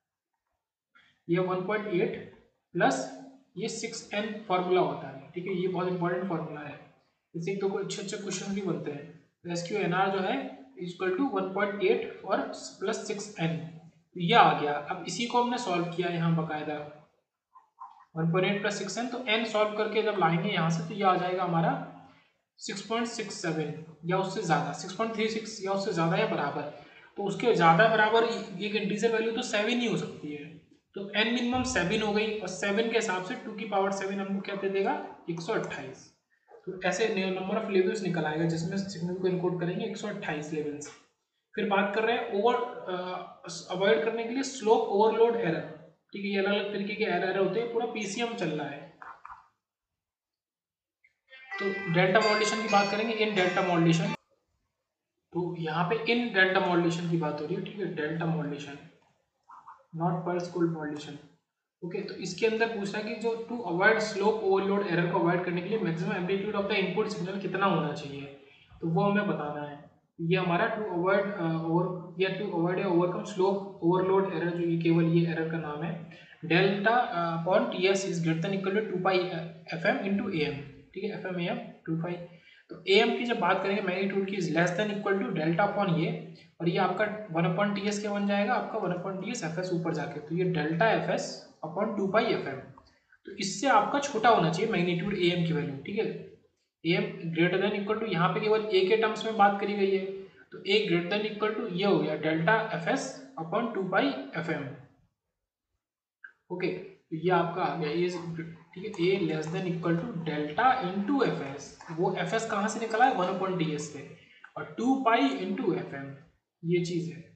ये वन पॉइंट एट प्लस ये सिक्स एन फॉर्मूला होता है, ठीक है, ये बहुत इंपॉर्टेंट फॉर्मूला है, इससे तो कोई अच्छे अच्छे क्वेश्चन भी बनते हैं। एस क्यू एन आर जो है equal to one point eight और प्लस सिक्स एन, तो ये आ गया। अब इसी को हमने सॉल्व किया यहाँ बकायदा one point eight plus six N, तो एन सॉल्व करके जब लाएंगे यहाँ से तो ये आ जाएगा हमारा सिक्स पॉइंट सिक्स सेवन या उससे ज़्यादा, सिक्स पॉइंट थ्री सिक्स या उससे ज़्यादा या बराबर। तो उसके ज़्यादा बराबर एक इंटीजर वैल्यू तो सेवन ही हो सकती है, तो एन मिनिमम सेवन हो गई और सेवन के हिसाब से टू की पावर सेवन हमको क्या दे देगा एक सौ अट्ठाईस। तो ऐसे नंबर ऑफ लेवल्स निकल आएगा जिसमें सिग्नल को इनकोड करेंगे एक सौ अट्ठाईस लेवल्स। फिर बात कर रहे हैं ओवर अवॉइड करने के लिए स्लोप ओवरलोड एरर, ठीक है, ये अलग अलग तरीके के एरर होते हैं, पूरा पीसीएम चल रहा है। तो डेल्टा मॉड्यूलेशन की बात करेंगे, इन डेल्टा मॉड्यूलेशन, तो यहाँ पे इन डेल्टा मॉड्यूलेशन की बात हो रही है, ठीक है, delta modulation not pulse code modulation. Okay, तो इसके अंदर पूछ रहा है कि जो to avoid slope overload error को अवॉइड करने के लिए maximum amplitude of the input signal कितना होना चाहिए, तो वो हमें बताना है। ये हमारा टू अवॉइड ओवर या टू अवॉइड या ओवरकम स्लोप ओवरलोड एरर, जो ये केवल ये एरर का नाम है, delta upon T S is greater than equal to two pi F M into A M, ठीक है, F M A M two pi. तो ए एम की जब बात करेंगे मैग्नीट्यूड की is less than equal to delta upon ये, और ये आपका वन अपॉन टी एस क्या बन जाएगा आपका one upon T S F S ऊपर जाके, तो ये delta F S upon two pi F M. तो इससे आपका छोटा होना चाहिए मैग्नीट्यूड ए एम की वैल्यू, ठीक है, A M greater than equal to, यहाँ पे केवल ए के टर्म्स में बात करी गई है, तो A greater than equal to ये हो गया delta F S upon two pi F M. Okay, तो ये आपका आ गया इज, ठीक है, A less than equal to delta into F S, वो एफ एस कहाँ से निकला है वन अपॉन टी एस से, और two pi into F M, ये चीज है।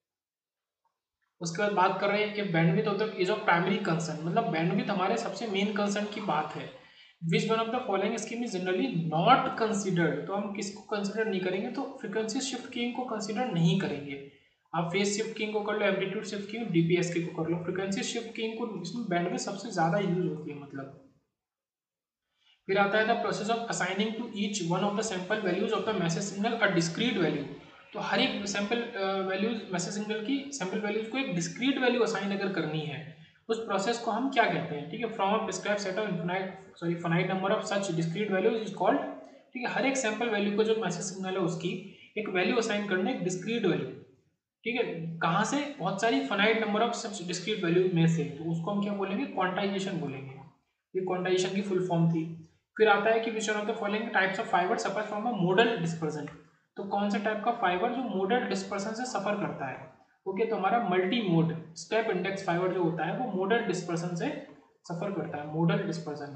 उसके बाद बात कर रहे हैं कि bandwidth of the is of primary concern, मतलब बैंडविड्थ हमारे सबसे मेन कंसर्न की बात है। Which one of the following scheme is generally not considered, तो हम किसको कंसिडर नहीं करेंगे, तो फ्रीक्वेंसी शिफ्ट कीइंग को कंसिडर नहीं करेंगे। आप फेज शिफ्ट कीइंग को कर लो, एम्पलीट्यूड शिफ्ट कीइंग, डीपीएसके को कर लो, फ्रीक्वेंसी शिफ्ट कीइंग को इसमें बैंडविड्थ सबसे ज्यादा यूज होती है मतलब। फिर आता है the process of assigning to each one of the sample values of the message signal a discrete value, तो हर एक सैंपल वैल्यूज मैसेज सिग्नल की सैंपल वैल्यूज को एक डिस्क्रीट वैल्यू असाइन अगर करनी है, उस प्रोसेस को हम क्या कहते हैं, ठीक है, from a prescribed set of infinite sorry finite number of such discrete values is called, ठीक है, हर एक सैंपल वैल्यू को जो मैसेज सिग्नल है उसकी एक वैल्यू असाइन करना है, एक डिस्क्रीट वैल्यू, ठीक है, कहाँ से, बहुत सारी finite number of such discrete value में से, तो उसको हम क्या बोलेंगे क्वांटाइजेशन बोलेंगे, ये क्वांटाइजेशन की फुल फॉर्म थी। फिर आता है कि which one of the following types of fibre suffer from a modal dispersion, तो कौन से टाइप का फाइबर जो मोडल डिस्पर्सन से सफर करता है। ओके, तो हमारा multi mode step index fibre जो होता है वो मोडल डिस्पर्सन से सफर करता है, मोडल डिस्पर्सन।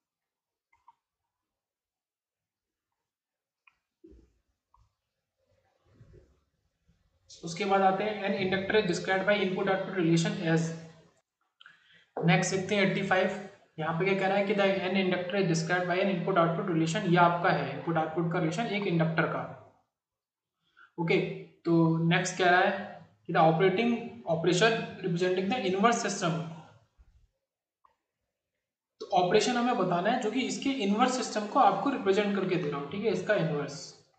उसके बाद आते हैं an inductor is described by input output relation as, next देखते हैं एट्टी फाइव। यहाँ पे क्या कह रहा है कि the an inductor is described by an input output relation, ये आपका है इनपुट आउटपुट का रिलेशन एक इंडक्टर का। ओके, तो नेक्स्ट कह रहा है कि the operating operation representing the inverse system, तो ऑपरेशन हमें बताना है जो कि इसके इनवर्स सिस्टम को आपको रिप्रेजेंट करके दे रहा हूं, ठीक है, इसका इनवर्स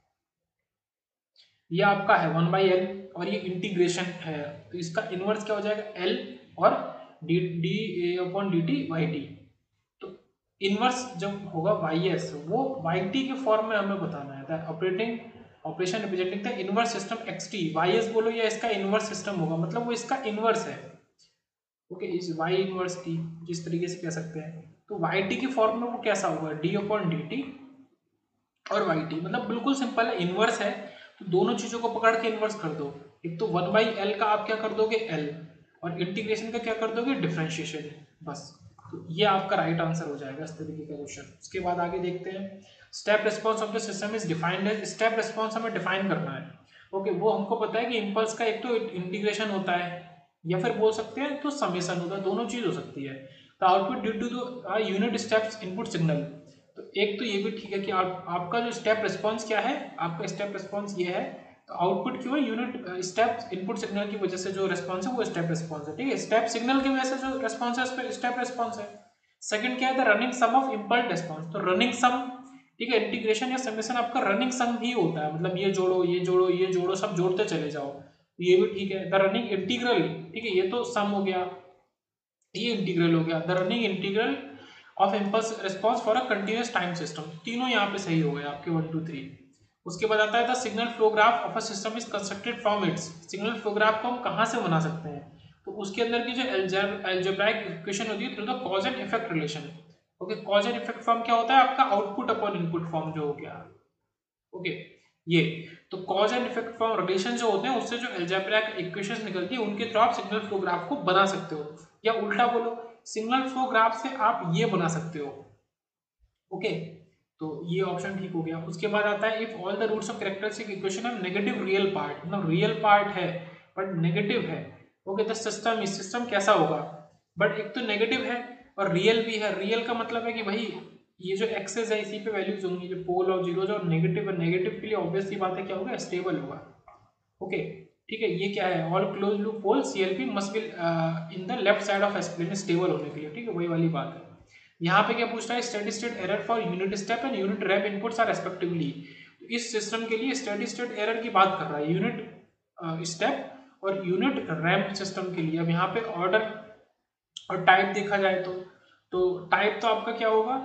ये आपका है वन बाई एल और ये इंटीग्रेशन है, तो इसका इनवर्स क्या हो जाएगा एल और D D upon D T Y T. तो इनवर्स जब होगा वाई एस वो वाई टी के फॉर्म में हमें बताना है, the operating operation representing the inverse system X T, Y S बोलो या इसका इनवर्स सिस्टम होगा, मतलब वो इसका इनवर्स है। ओके, इस वाई इनवर्स टी जिस तरीके से कह सकते हैं, तो वाई टी की फॉर्म में वो कैसा होगा डी अपॉन डी टी और वाई टी, मतलब बिल्कुल सिंपल है, इनवर्स है तो दोनों चीजों को पकड़ के इनवर्स कर दो, एक तो वन बाई एल का आप क्या कर दोगे एल और इंटीग्रेशन का क्या कर दोगे डिफरेंशिएशन, बस। तो ये आपका राइट आंसर हो जाएगा इस तरीके का क्वेश्चन। उसके बाद आगे देखते हैं step response of the system is defined as, step response हमें डिफाइन करना है। ओके, वो हमको पता है कि इम्पल्स का एक तो इंटीग्रेशन होता है या फिर बोल सकते हैं तो समेशन होता है, दोनों चीज हो सकती है। तो output due to the unit steps input signal, तो एक तो ये भी ठीक है कि आप, आपका जो स्टेप रिस्पॉन्स क्या है, आपका स्टेप रिस्पॉन्स ये है, तो आउटपुट क्यों है यूनिट स्टेप इनपुट सिग्नल की वजह से जो रिस्पॉन्स है वो स्टेप रिस्पॉन्स है, ठीक है, स्टेप सिग्नल की वजह से जो रिस्पॉन्स है उस पर स्टेप रिस्पॉन्स है। सेकंड क्या है the running sum of impulse response, तो रनिंग सम, ठीक है, इंटीग्रेशन या समेशन आपका रनिंग सम भी होता है, मतलब ये जोड़ो ये जोड़ो ये जोड़ो सब जोड़ते चले जाओ, तो ये भी ठीक है। द रनिंग इंटीग्रल, ठीक है, ये तो सम हो गया, ये इंटीग्रल हो गया। The running integral of impulse response for a continuous time system, तीनों यहाँ पे सही हो गए आपके वन टू थ्री। उसके बाद आता है the signal flow graph of a system is constructed from its, signal flow graph को हम कहाँ से बना सकते हैं, उसके अंदर की जो अलजेब्राइक इक्वेशन होती है through the cause and effect relation. Okay, cause and effect form क्या होता है आपका, आउटपुट अपॉन इनपुट फॉर्म जो हो गया। ओके okay, ये तो cause and effect form relation जो होते हैं उससे जो अलजेब्राइक इक्वेशंस निकलती है उनके थ्रू आप सिग्नल फ्लो ग्राफ को बना सकते हो, या उल्टा बोलो सिग्नल फ्लो ग्राफ से आप ये बना सकते हो। ओके okay, तो ये ऑप्शन ठीक हो गया। उसके बाद आता है if all the roots of characteristic equation है नेगेटिव रियल पार्ट, मतलब रियल पार्ट है बट नेगेटिव है। ओके, द सिस्टम इस सिस्टम कैसा होगा, बट एक तो नेगेटिव है और रियल भी है। रियल का मतलब है कि भाई ये जो एक्सेस है इसी पे वैल्यूज होंगी, जो पोल और जीरो जो नेगेटिव है, नेगेटिव के लिए ऑब्वियस सी बात है क्या होगा, स्टेबल होगा। ओके ठीक है, ये क्या है, all close loop pole CLP must be in the left side of S plane stable होने के लिए। ठीक है, वही वाली बात है। यहाँ पे क्या पूछ रहा है, steady state error for unit step and unit ramp inputs are respectively. इस सिस्टम के लिए स्टेडी स्टेट एरर की बात कर रहा है, यूनिट स्टेप और यूनिट रैंप सिस्टम के लिए। अब यहाँ पे ऑर्डर और टाइप देखा जाए तो तो टाइप तो आपका क्या होगा,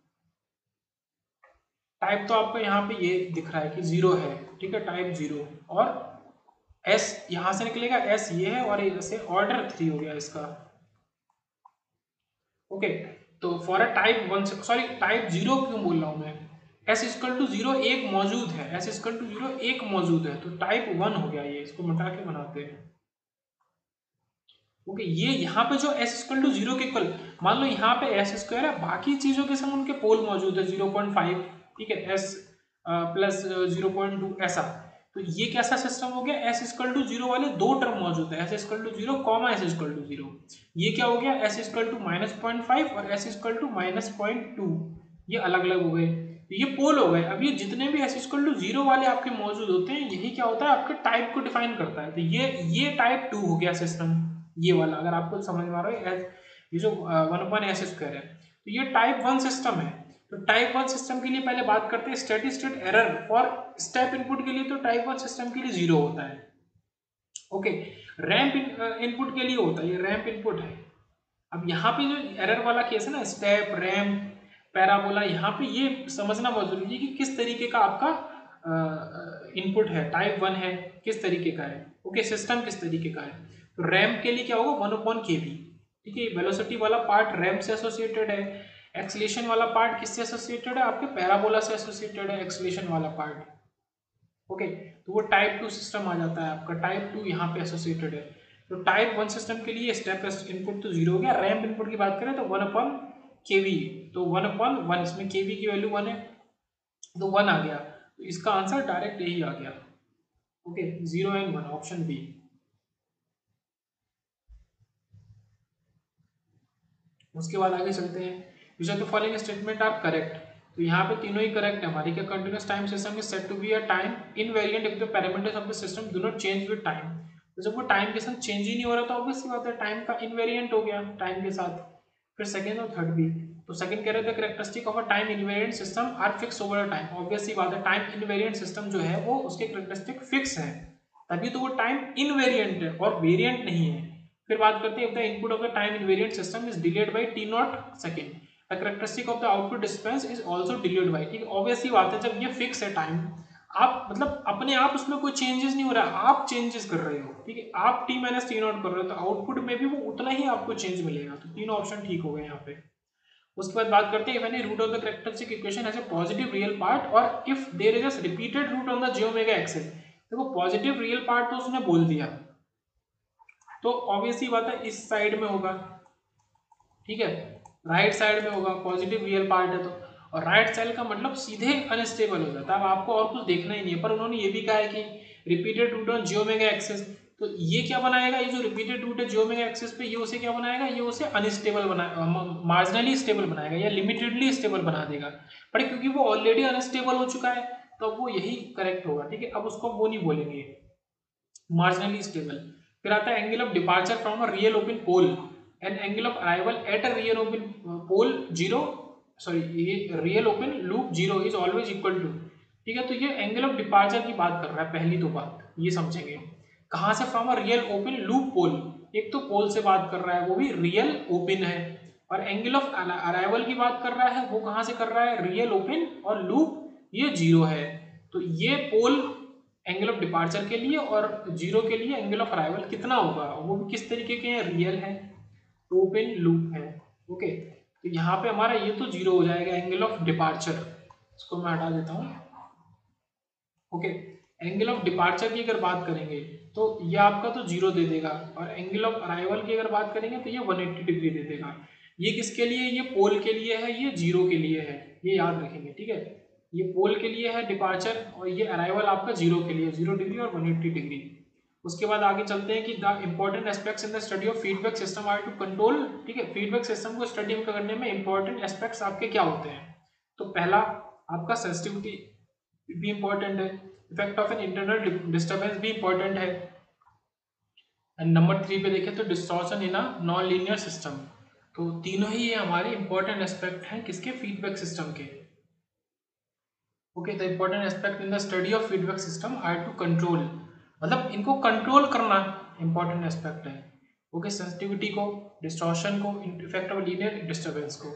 टाइप तो आपको यहाँ पे ये दिख रहा है कि जीरो है। ठीक है, टाइप जीरो, और एस यहां से निकलेगा, एस ये है और ऐसे ऑर्डर थ्री हो गया इसका। ओके, तो for a type one, sorry type zero क्यों बोल रहा हूं मैं, एस इक्वल टू जीरो एक मौजूद है, एस इक्वल टू जीरो एक मौजूद है, तो टाइप वन हो गया ये, इसको मिटा के बनाते हैं। ओके, ये यहाँ पे जो एस इक्वल टू जीरो के इक्वल, मान लो यहाँ पे एस स्क्वायर है, बाकी चीजों के संग उनके पोल मौजूद है जीरो पॉइंट फाइव, ठीक है, S plus zero point two ऐसा। तो ये कैसा सिस्टम हो गया, एस इक्वल टू जीरो वाले दो टर्म मौजूद है, S equal to zero comma S equal to zero. ये क्या हो गया, S equal to minus point five और S equal to minus point two, ये अलग अलग हो गए, तो ये पोल हो गए। अब ये जितने भी एस इक्वल टू जीरो वाले आपके मौजूद होते हैं, यही क्या होता है आपके टाइप को डिफाइन करता है। तो ये ये टाइप टू हो गया सिस्टम, ये वाला अगर आपको समझ में आ रहा है, ये जो वन वन एस स्क्वायर है, तो ये टाइप वन सिस्टम है। तो टाइप वन सिस्टम के लिए पहले बात करते हैं steady state error for step input के लिए, तो टाइप वन सिस्टम के लिए जीरो होता है। ओके, रैंप इनपुट के लिए होता है, ये रैंप इनपुट है। अब यहाँ पे जो एरर वाला केस है ना, स्टेप रैंप पैराबोला, यहाँ पे ये समझना बहुत जरूरी है कि किस तरीके का आपका इनपुट है, टाइप वन है किस तरीके का है। ओके, सिस्टम किस तरीके का है। तो रैंप के लिए क्या होगा, वन अपॉन के वी। ठीक है, वेलोसिटी वाला पार्ट रैंप से एसोसिएटेड है, एक्सलेशन वाला पार्ट किससे एसोसिएटेड है, आपके पैराबोला से एसोसिएटेड है एक्सलेशन वाला पार्ट। ओके, तो वो टाइप टू सिस्टम आ जाता है आपका, टाइप टू यहाँ पे एसोसिएटेड है। तो टाइप वन सिस्टम के लिए स्टेप इनपुट तो जीरो हो गया, रैंप इनपुट की बात करें तो वन अपॉन केवी, तो वन अपॉन वन, इसमें केवी की वैल्यू वन है तो वन आ गया, तो इसका आंसर डायरेक्ट यही आ गया। Okay, zero and one, option B. उसके बाद आगे चलते हैं, which of the following statement are correct. तो यहाँ पे तीनों ही करेक्ट है हमारी। क्या continuous time system is said to be a time invariant if the parameters of the system do not change with time. तो जब वो टाइम के साथ चेंज ही नहीं हो रहा तो ऑब्वियस सी बात है टाइम का इनवेरिएंट हो गया टाइम के साथ। फिर सेकंड और थर्ड भी, तो सेकंड कह रहे थे characteristic of a time invariant system are fix over a time. Obvious सी बात है टाइम इनवेरिएंट सिस्टम जो है वो उसके कैरेक्टरिस्टिक फिक्स है, तभी तो वो टाइम इनवेरिएंट है और वेरिएंट नहीं है। फिर बात करते हैं if the input of the time invariant system is delayed by t naught second, the characteristic of the output dispense is also delayed by। ठीक है, ऑब्वियस ही बात है जब ये फिक्स है टाइम, आप मतलब अपने आप उसमें कोई चेंजेस नहीं हो रहा है, आप चेंजेस कर रहे हो। ठीक है, आप t माइनस टी नॉट कर रहे हो तो आउटपुट में भी वो उतना ही आपको चेंज मिलेगा। तो तीनों ऑप्शन ठीक हो गए यहाँ पे। उसके बाद बात करते हैं मैंने root of the characteristic equation has a positive real part और if there is a repeated root on the j omega axis. देखो पॉजिटिव रियल पार्ट तो उसने बोल दिया, तो ऑब्वियसली बात है इस साइड में होगा, ठीक है, राइट साइड में होगा, पॉजिटिव रियल पार्ट है तो, और राइट साइड का मतलब सीधे अनस्टेबल हो जाता है। अब आपको और कुछ देखना ही नहीं है, पर उन्होंने ये भी कहा है कि repeated root on j omega axis, तो ये क्या बनाएगा, ये जो रिपीटेड रूट है j ओमेगा एक्सिस पे, ये उसे क्या बनाएगा, ये उसे अनस्टेबल बनाएगा, मार्जिनली स्टेबल बनाएगा या लिमिटेडली स्टेबल बना देगा। पर क्योंकि वो ऑलरेडी अनस्टेबल हो चुका है तो वो यही करेक्ट होगा। ठीक है, अब उसको वो नहीं बोलेंगे मार्जिनली स्टेबल। फिर आता है angle of departure from a real open pole and angle of arrival at a real open pole zero, sorry ये real open loop zero is always equal to. ठीक है, तो ये एंगल ऑफ डिपार्चर की बात कर रहा है, पहली तो बात ये समझेंगे कहाँ से, from a real open loop pole, एक तो पोल से बात कर रहा है वो भी रियल ओपन है, और एंगल ऑफ अराइवल की बात कर रहा है वो कहाँ से कर रहा है, रियल ओपन और लूप ये जीरो है। तो ये पोल एंगल ऑफ डिपार्चर के लिए और जीरो के लिए एंगल ऑफ अराइवल कितना होगा, वो भी किस तरीके के हैं, रियल है, ओपन लूप है। ओके, तो यहाँ पे हमारा ये तो जीरो हो जाएगा एंगल ऑफ डिपार्चर, इसको मैं हटा देता हूँ। ओके, एंगल ऑफ डिपार्चर की अगर बात करेंगे तो ये आपका तो जीरो दे देगा, और एंगल ऑफ अराइवल की अगर बात करेंगे तो ये वन एट्टी डिग्री दे देगा। ये किसके लिए, ये पोल के लिए है, ये जीरो के लिए है, ये याद रखेंगे, ठीक है। ये पोल के लिए है डिपार्चर, और ये अराइवल आपका जीरो के लिए, जीरो डिग्री और वन एट्टी डिग्री। उसके बाद आगे चलते हैं कि the important aspects in the study of feedback system are to control, ठीक है। फीडबैक सिस्टम को स्टडी करने में इंपॉर्टेंट एस्पेक्ट्स आपके क्या होते हैं, तो पहला आपका सेंसिटिविटी भी इंपॉर्टेंट है, effect of an internal disturbance भी इंपॉर्टेंट है, एंड नंबर थ्री पे देखें तो distortion in a non linear system. तो तीनों ही ये हमारे इंपॉर्टेंट एस्पेक्ट हैं किसके, फीडबैक सिस्टम के। Okay, the important aspect in the study of feedback system are to control, मतलब इनको कंट्रोल करना इंपॉर्टेंट एस्पेक्ट है। ओके, सेंसिटिविटी को, डिस्टॉर्शन को, इफेक्ट ऑफ लीनियर डिस्टर्बेंस को।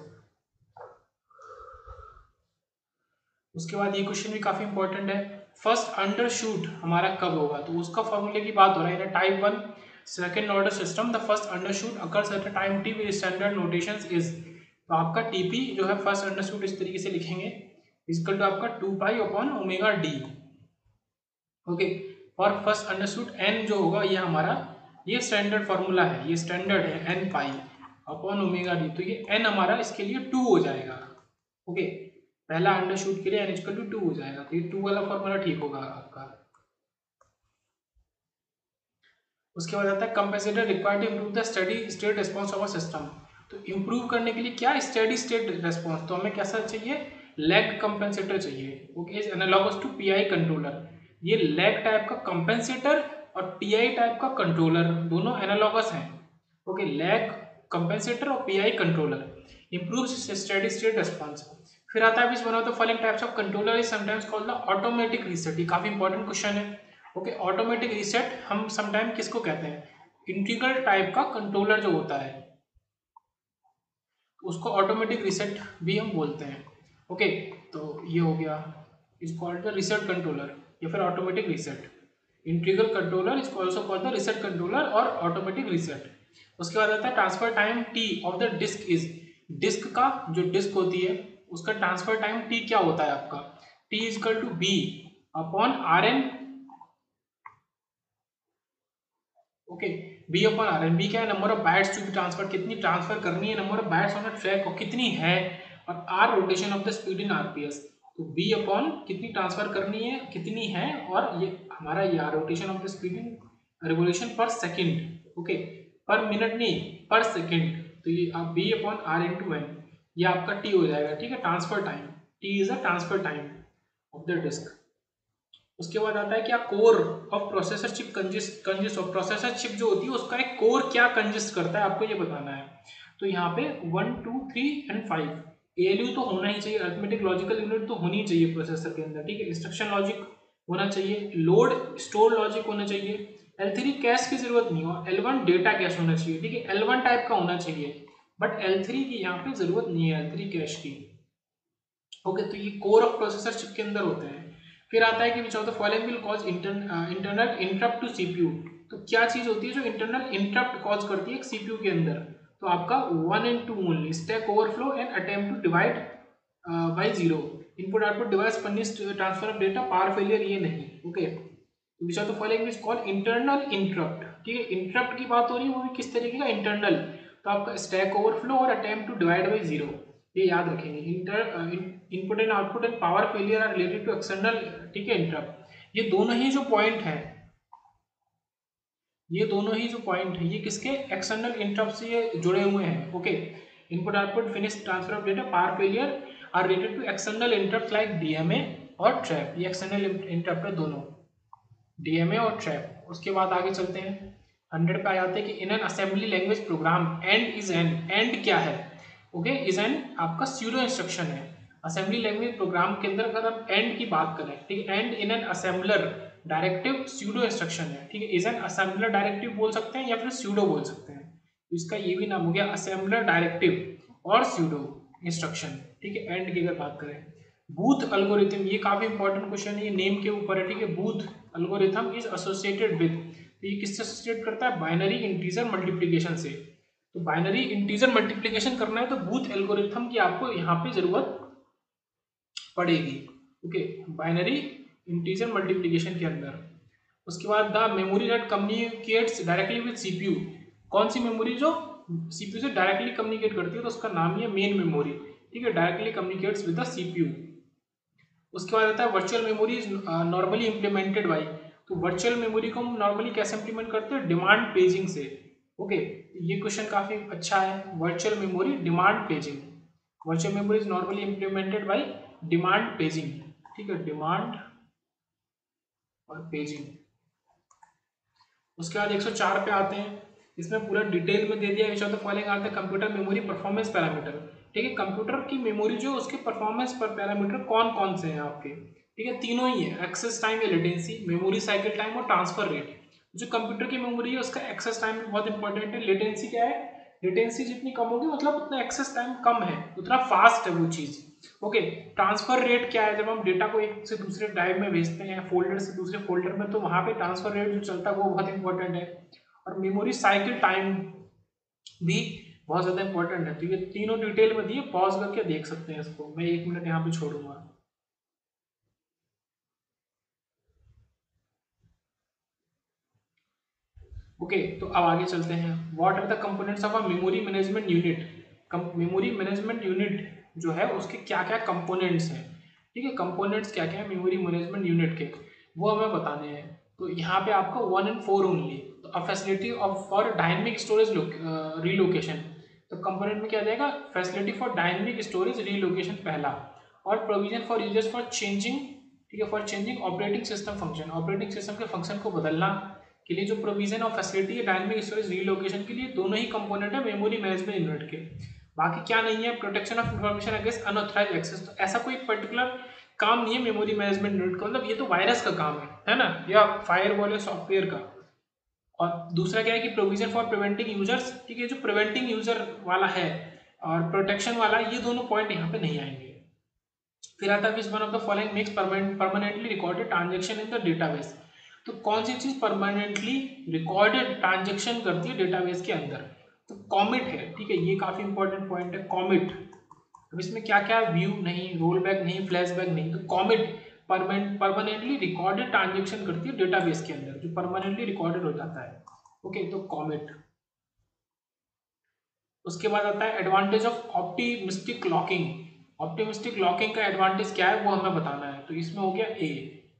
उसके बाद ये क्वेश्चन भी काफी इंपॉर्टेंट है, फर्स्ट अंडरशूट हमारा कब होगा, तो उसका फॉर्मूले की बात हो रहा है। Type one second order system the first undershoot occurs at a time T with standard notations is, तो आपका टीपी जो है फर्स्ट अंडरशूट इस तरीके से लिखेंगे, इक्वल टू आपका two pi upon omega D. Okay, और फर्स्ट अंडरशूट एन जो होगा ये हमारा, ये स्टैंडर्ड फॉर्मूला है, ये स्टैंडर्ड है, N pi upon omega D, तो ये एन हमारा इसके लिए टू हो जाएगा। ओके, पहला अंडरशूट के लिए एन इक्वल टू टू हो जाएगा, तो ये टू वाला फॉर्मूला ठीक होगा आपका। उसके बाद आता है compensator required to improve the study state response of a system, तो इंप्रूव करने के लिए क्या, स्टडी स्टेट रिस्पांस, तो हमें कैसा चाहिए, लैग कंपेंसेटर चाहिए। Okay, is analogous to PI controller, ये लैग टाइप का कंपेंसेटर और पीआई टाइप का कंट्रोलर दोनों एनालॉगस हैं। ओके, लैग कंपेंसेटर और PI controller improve study state response. फिर आता है one of the following types of controller is sometimes called the automatic reset, ये काफी इंपॉर्टेंट क्वेश्चन है। ओके, ऑटोमेटिक रीसेट हम समटाइम किसको कहते हैं, इंटीग्रल टाइप का कंट्रोलर जो होता है उसको ऑटोमेटिक रीसेट भी हम बोलते हैं। ओके, तो ये हो गया, is called the reset controller या फिर automatic reset. Integral controller is also called the reset controller और ऑटोमेटिक रीसेट। उसके बाद आता है transfer time T of the disk is, disk का जो डिस्क होती है उसका ट्रांसफर टाइम टी क्या होता है आपका, T is equal to B upon R N. Okay, B upon R N, B क्या है, number of bytes to be transfer, कितनी ट्रांसफर करनी है, number of bytes on the track और कितनी है, और R rotation of the speed in RPS, तो बी अपॉन कितनी ट्रांसफर करनी है, कितनी है, और ये हमारा ये R rotation of the speed in revolution per second. Okay, पर मिनट नहीं, पर सेकंड, तो ये आप B upon R into N, ये आपका टी हो जाएगा, ठीक है, transfer time, T is a transfer time of the disk. उसके बाद आता है क्या, core of processor chip consist consist of, processor chip जो होती है उसका एक कोर क्या कंजिस्ट करता है आपको ये बताना है। तो यहाँ पे one two three and five ALU तो होना ही चाहिए, अरिथमेटिक लॉजिकल यूनिट तो होनी चाहिए प्रोसेसर के अंदर, ठीक है, इंस्ट्रक्शन लॉजिक होना चाहिए, लोड स्टोर लॉजिक होना चाहिए, एल थ्री कैश की जरूरत नहीं हो, एल वन डेटा कैश होना चाहिए, ठीक है, एल वन टाइप का होना चाहिए, बट एल थ्री की यहाँ पे जरूरत नहीं है, एल थ्री कैश की। ओके, तो ये कोर ऑफ प्रोसेसर चिप के अंदर होते हैं। फिर आता है कि which of the following will cause internal interrupt to CPU, तो क्या चीज होती है जो इंटरनल इंटरप्ट कॉज करती है एक सीपीयू के अंदर, तो आपका one and two only, stack overflow and attempt to divide by zero, input output device finish transfer of data, power failure ये नहीं। Okay, which of the following is called internal interrupt, ठीक है, interrupt की बात हो रही है वो भी किस तरीके का, इंटरनल, तो आपका स्टैक ओवरफ्लो और attempt to divide by zero, ये याद रखेंगे। Inter input and output and power failure are related to external, ठीक है, इंटरप्ट, ये दोनों ही जो पॉइंट है, ये दोनों ही जो पॉइंट है ये किसके, एक्सटर्नल इंटरप्ट से ये जुड़े हुए हैं। Okay, input output finish transfer of data, power failure are related to external interrupt like DMA और ट्रैप, ये एक्सटर्नल इंटरप्ट है दोनों, डीएमए और ट्रैप। उसके बाद आगे चलते हैं, हंड्रेड पे आ जाते हैं कि in an assembly language program end is an, end क्या है, ओके, इज एन आपका स्यूडो इंस्ट्रक्शन है। असेंबली लैंग्वेज प्रोग्राम के अंदर अगर हम एंड की बात करें, ठीक है, end in an assembler directive pseudo instruction है, ठीक है, इज एन असेंबलर डायरेक्टिव बोल सकते हैं या फिर स्यूडो बोल सकते हैं, तो इसका ये भी नाम हो गया असेंबलर डायरेक्टिव और स्यूडो इंस्ट्रक्शन, ठीक है, एंड की अगर बात करें। बूथ एल्गोरिथम, ये काफी इंपॉर्टेंट क्वेश्चन है, ये नेम के ऊपर है, ठीक है। Booth algorithm is associated with, तो ये किससे एसोसिएट करता है, बाइनरी इंटीजर मल्टीप्लिकेशन से। तो बाइनरी इंटीजर मल्टीप्लिकेशन करना है तो बूथ एल्गोरिथम की आपको यहाँ पे जरूरत पड़ेगी, ओके, बाइनरी इंटीजर मल्टीप्लिकेशन के अंदर। उसके बाद the memory that communicates directly with CPU, कौन सी मेमोरी जो सीपीयू से डायरेक्टली कम्युनिकेट करती है, तो उसका नाम ही है मेन मेमोरी, ठीक है, directly communicates with the CPU. उसके बाद आता है virtual memory is normally implemented by, तो वर्चुअल मेमोरी को हम नॉर्मली कैसे इम्प्लीमेंट करते हैं, डिमांड पेजिंग से, ओके। ये क्वेश्चन काफी अच्छा है, virtual memory demand paging, virtual memory is normally implemented by demand paging, ठीक है, डिमांड और पेजिंग। उसके बाद एक सौ चार पे आते हैं, इसमें पूरा डिटेल में दे दिया, which of the following are the computer memory performance parameter, ठीक है, कंप्यूटर की मेमोरी जो उसके परफॉर्मेंस पर पैरामीटर कौन कौन से हैं आपके, ठीक है, तीनों ही है, एक्सेस टाइम या लेटेंसी, मेमोरी साइकिल टाइम और ट्रांसफर रेट। जो कंप्यूटर की मेमोरी है उसका एक्सेस टाइम भी बहुत इंपॉर्टेंट है, लेटेंसी क्या है, लेटेंसी जितनी कम होगी मतलब उतना एक्सेस टाइम कम है, उतना फास्ट है वो चीज, ओके। ट्रांसफर रेट क्या है, जब हम डेटा को एक से दूसरे ड्राइव में भेजते हैं, फोल्डर से दूसरे फोल्डर में, तो वहां पे ट्रांसफर रेट जो चलता है वो बहुत इंपॉर्टेंट है। और मेमोरी साइकिल टाइम भी बहुत ज्यादा इंपॉर्टेंट है। तो ये तीनों डिटेल में दिए, पॉज करके देख सकते हैं इसको, मैं एक मिनट यहाँ पे छोड़ूंगा। ओके okay, तो अब आगे चलते हैं, what are the components of a memory management unit, memory management unit जो है उसके क्या क्या कंपोनेंट्स हैं, ठीक है, कंपोनेंट्स क्या क्या है मेमोरी मैनेजमेंट यूनिट के, वो हमें बताने हैं। तो यहाँ पे आपका वन एंड फोर ओनली, तो a facility of for dynamic storage relocation, तो कंपोनेंट में क्या जाएगा, facility for dynamic storage relocation पहला, और provision for users for changing, ठीक है, for changing operating system function, operating system के फंक्शन को बदलना के लिए जो प्रोविजन और फैसिलिटी है डायनेमिक स्टोरेज रीलोकेशन के लिए, दोनों ही कंपोनेंट है मेमोरी मैनेजमेंट यूनिट के। बाकी क्या नहीं है, protection of information against unauthorized access, तो ऐसा कोई पर्टिकुलर काम नहीं है मेमोरी मैनेजमेंट यूनिट का, मतलब ये तो वायरस का काम है है ना, या फायरवॉल या सॉफ्टवेयर का। और दूसरा क्या है कि प्रोविजन फॉर प्रिवेंटिंग यूजर्स, ठीक है, जो प्रिवेंटिंग यूजर वाला है और प्रोटेक्शन वाला, ये दोनों पॉइंट यहाँ पे नहीं आएंगे। फिर आता है one of the following makes permanently recorded transaction in the database, तो कौन सी चीज परमानेंटली रिकॉर्डेड ट्रांजेक्शन करती है डेटाबेस के अंदर, तो कॉमिट है, ठीक है, ये काफी इंपॉर्टेंट पॉइंट है कॉमिट। अब इसमें क्या क्या, व्यू नहीं, रोल बैक नहीं, फ्लैश बैक नहीं, तो कॉमिट परमानेंटली रिकॉर्डेड ट्रांजेक्शन करती है डेटाबेस के अंदर, जो परमानेंटली रिकॉर्डेड हो जाता है, ओके, तो कॉमिट। उसके बाद आता है advantage of optimistic locking, optimistic locking का एडवांटेज क्या है वो हमें बताना है, तो इसमें हो गया ए।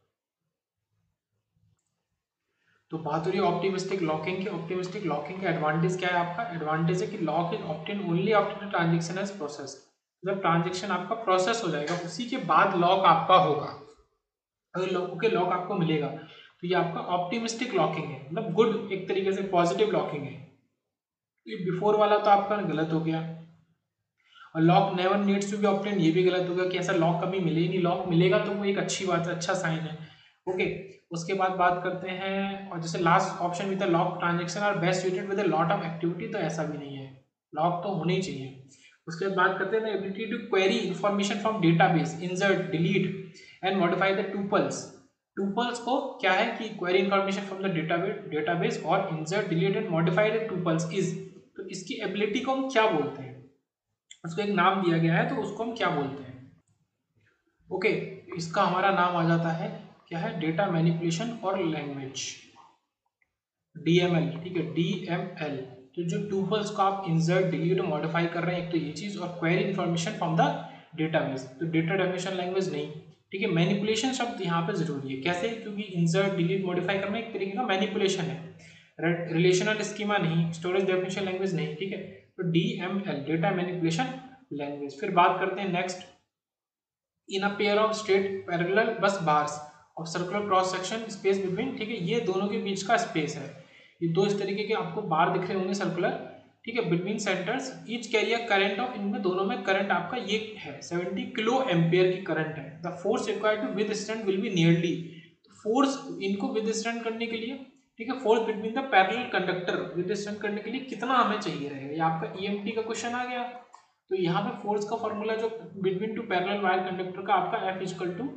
तो बात हो रही है ऑप्टिमिस्टिक लॉकिंग की, ऑप्टिमिस्टिक लॉकिंग का एडवांटेज क्या है आपका, एडवांटेज है कि lock is obtain only after the transaction is process, जब ट्रांजेक्शन आपका प्रोसेस हो जाएगा उसी के बाद लॉक आपका होगा, अगर लॉक के लॉक आपको मिलेगा, तो ये आपका ऑप्टिमिस्टिक लॉकिंग है, मतलब गुड, एक तरीके से पॉजिटिव लॉकिंग है। ये बिफोर वाला तो आपका गलत हो गया, और lock never needs to be obtain, ये भी गलत होगा कि ऐसा लॉक कभी मिले ही नहीं, लॉक मिलेगा तो वो एक अच्छी बात है, अच्छा साइन है, ओके। उसके बाद बात करते हैं, और जैसे last option with lock transaction are best suited with lot of activity, तो ऐसा भी नहीं है, लॉक तो होने ही चाहिए। उसके बाद बात करते हैं ability to query information from database, insert, delete and modify the tuples, tuples को क्या है कि query information from the database database और insert, delete and modify the tuples is, तो इसकी एबिलिटी को हम क्या बोलते हैं, उसको एक नाम दिया गया है, तो उसको हम क्या बोलते हैं, ओके। इसका हमारा नाम आ जाता है क्या है, डेटा मैनिपुलेशन और लैंग्वेज, डीएमएल, ठीक है, डीएमएल। तो जो टूपल्स को आप इंसर्ट, डिलीट और मॉडिफाई कर रहे हैं, एक तो ये चीज, और query information from the database, तो डेटा डेफिनेशन लैंग्वेज नहीं, ठीक है। मैनिपुलेशन शब्द यहाँ पे जरूरी है, कैसे, क्योंकि इंसर्ट, डिलीट, मॉडिफाई करना एक तरीके का मैनिपुलेशन है, रिलेशनल स्कीमा नहीं, स्टोरेज डेफिनेशन लैंग्वेज नहीं, ठीक है। तो डीएमएल, डेटा मैनिपुलेशन लैंग्वेज। फिर बात करते हैं next, in a pair of straight parallel bus bars और circular cross section space between, ठीक है, ये दोनों के बीच का स्पेस है, ये दो इस तरीके के आपको बार दिख रहे होंगे सर्कुलर, ठीक है, between centres each carrier current of, इनमें दोनों में करंट आपका ये है सेवेंटी किलो एम्पियर की करंट है, the force required to withstand will be nearly, force इनको विद स्टैंड करने के लिए, ठीक है, force between the parallel conductor withstand करने के लिए कितना हमें चाहिए रहेगा, ये आपका ईएमटी का क्वेश्चन आ गया। तो यहाँ पे फोर्स का फॉर्मूला जो between two parallel wire conductor का आपका F equal to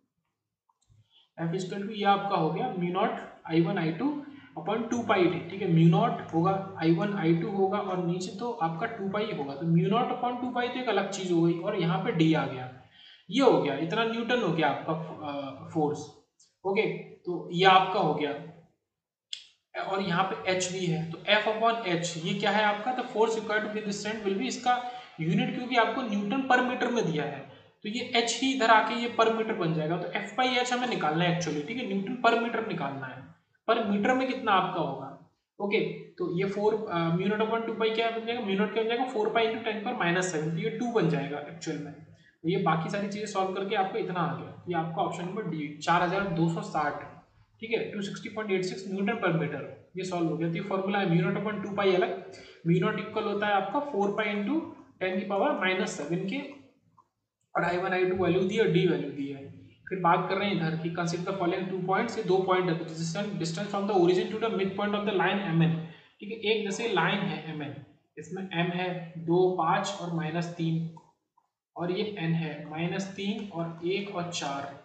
F equal to ये आपका हो गया mu naught I one I two upon two pi D, ठीक है। म्यू नॉट होगा, आई वन आई टू होगा और नीचे तो आपका टू पाई होगा, तो mu naught upon two pi तो एक अलग चीज हो गई और यहाँ पे डी आ गया, ये हो गया, इतना न्यूटन हो गया आपका फोर्स। ओके, तो ये आपका हो गया और यहाँ पे एच भी है, तो एफ अपॉन एच ये क्या है आपका, the force required to be distance will be, इसका यूनिट क्योंकि आपको न्यूटन पर मीटर में दिया है तो ये एच ही इधर आके ये पर मीटर बन जाएगा, तो एफ बाई एच हमें निकालना है एक्चुअली, ठीक है, न्यूटन पर मीटर निकालना है, पर मीटर में कितना आपका होगा। ओके, तो ये four mu naught upon two pi क्या बन जाएगा, म्यू नॉट क्या बन जाएगा फोर पाई इंटू टेन पर माइनस सेवन, तो ये टू बन जाएगा एक्चुअल में। तो ये बाकी सारी चीजें सॉल्व करके आपको इतना आ गया, ये आपका ऑप्शन नंबर डी चार हजार दो सौ साठ, ठीक है, two sixty point eight six newton per metre, ये सॉल्व हो गया। तो ये फॉर्मूला है mu naught upon two pi अलग, म्यू नॉट इक्वल होता है आपका फोर पाई इंटू टेन की पावर माइनस सेवन के, और I one I two value दी और डी वैल्यू दी है। फिर बात कर रहे हैं इधर की consider the following two points, ये दो पॉइंट है, distance distance from the origin to the mid point of the line M N, ठीक है, एक जैसे लाइन है एम एन, इसमें एम है दो पाँच और माइनस तीन, और ये एन है माइनस तीन और एक और चार।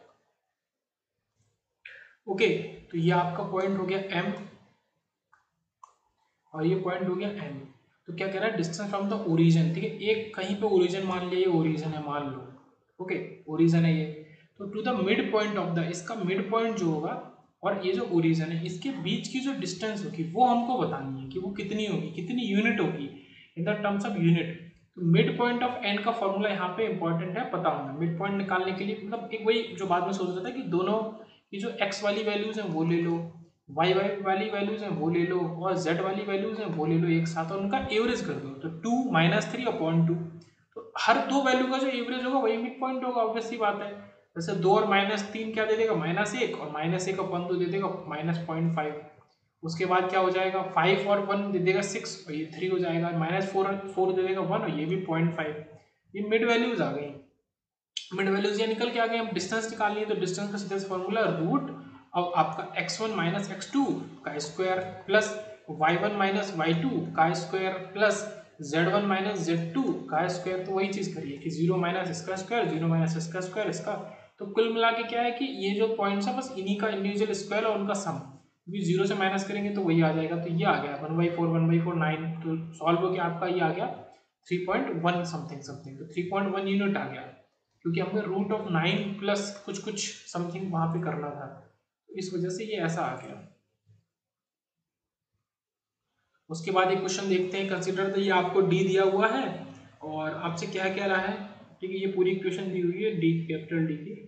ओके, तो ये आपका पॉइंट हो गया एम और ये पॉइंट हो गया एन। तो क्या कह रहा है, डिस्टेंस फ्रॉम द ओरिजिन, ठीक है, एक कहीं पे ओरिजिन मान लिया, ये ओरिजिन है मान लो, ओके ओरिजिन है ये, तो to the mid point of the, इसका मिड पॉइंट जो होगा और ये जो ओरिजिन है इसके बीच की जो डिस्टेंस होगी वो हमको बतानी है कि वो कितनी होगी, कितनी यूनिट होगी in the terms of unit. तो मिड पॉइंट ऑफ एन का फॉर्मूला यहाँ पे इंपॉर्टेंट है, पता होना मिड पॉइंट निकालने के लिए, मतलब एक वही जो बाद में सोच रहा था कि दोनों की जो एक्स वाली वैल्यूज हैं वो ले लो, वाई वाई वाली वैल्यूज हैं वो ले लो, और जेड वाली वैल्यूज हैं वो ले लो एक साथ और उनका एवरेज कर दो, तो two minus three upon two, तो हर दो वैल्यू का जो एवरेज होगा वही मिड पॉइंट होगा, ऑब्वियस सी बात है। जैसे दो और माइनस तीन क्या दे देगा, माइनस एक, और माइनस एक अपॉन दो दे देगा माइनस पॉइंट फाइव, उसके बाद क्या हो जाएगा, फाइव और वन दे देगा सिक्स और ये थ्री हो जाएगा, माइनस फोर फोर दे देगा वन और ये भी पॉइंट फाइव, ये मिड वैल्यूज आ गई। मिड वैल्यूज ये निकल के आ गए, हम डिस्टेंस निकालनी है तो डिस्टेंस का सीधा फॉर्मूला रूट अब आपका X one minus X two का square plus Y one minus Y two का square plus Z one minus Z two का स्क्वायर, तो वही चीज करिए कि जीरो माइनस इसका स्क्वायर, जीरो माइनस इसका स्क्वायर इसका, तो कुल मिला के क्या है कि ये जो पॉइंट्स है बस इन्हीं का इंडिविजुअल स्क्वायर और उनका सम, क्योंकि जीरो से माइनस करेंगे तो वही आ जाएगा, तो ये आ गया one by four one by four nine, तो सॉल्व हो गया आपका ये आ गया three point one something something, तो थ्री पॉइंट वन यूनिट आ गया, क्योंकि हमें रूट ऑफ नाइन प्लस कुछ कुछ समथिंग वहां पे करना था, इस वजह से ये ऐसा आ गया। उसके बाद एक क्वेश्चन देखते हैं, कंसीडर द, ये आपको डी दिया हुआ है और आपसे क्या कह रहा है, ठीक है, ये पूरी इक्वेशन दी हुई है डी कैपिटल डी की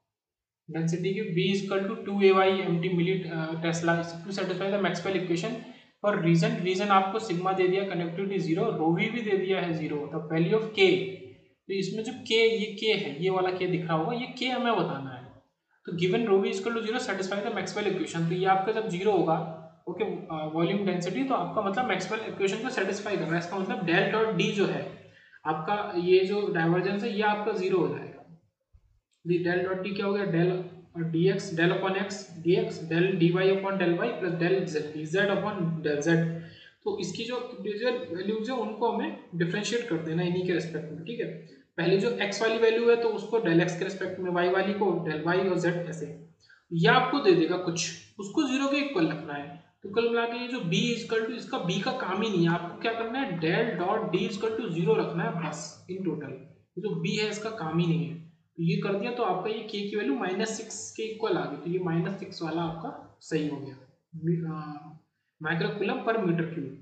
डेंसिटी की, b equal to two A Y M T milli tesla to satisfy the Maxwell equation for region, region आपको सिग्मा दे दिया, कनेक्टिविटी जीरो, रो वी भी दे दिया है जीरो, द वैल्यू ऑफ के, तो इसमें जो के, ये के है, ये वाला के दिख रहा होगा, ये के हमें बताना है, तो given rho V equal to zero satisfy the Maxwell equation, तो ये आपका जब जीरो होगा, ओके वॉल्यूम डेंसिटी, तो आपका मतलब मैक्सवेल इक्वेशन को सेटिस्फाई कर रहा है, इसका मतलब डेल डॉट डी जो है आपका, ये जो डाइवर्जेंस है ये आपका जीरो हो जाएगा, डेल डॉट डी क्या हो गया, del D X del upon X D X del D Y upon del Y plus del Z Z upon del Z, तो इसकी जो इंडिविजुअल वैल्यूज है उनको हमें डिफरेंशिएट कर देना इन्हीं के रिस्पेक्ट में, ठीक है, पहले जो x वाली वैल्यू है तो उसको डेल x के रिस्पेक्ट में, y वाली को डेल y और z ऐसे, या आपको दे देगा कुछ, उसको जीरो के इक्वल रखना है, तो कुल मिला के ये जो b इक्वल टू, इसका b का काम ही नहीं है, आपको क्या करना है, del dot d equal to zero रखना है बस इन टोटल, ये जो b है इसका काम ही नहीं है, तो ये कर दिया तो आपका ये k की वैल्यू माइनस सिक्स के इक्वल आ गई, तो ये माइनस सिक्स वाला आपका सही हो गया micro coulomb per metre cube.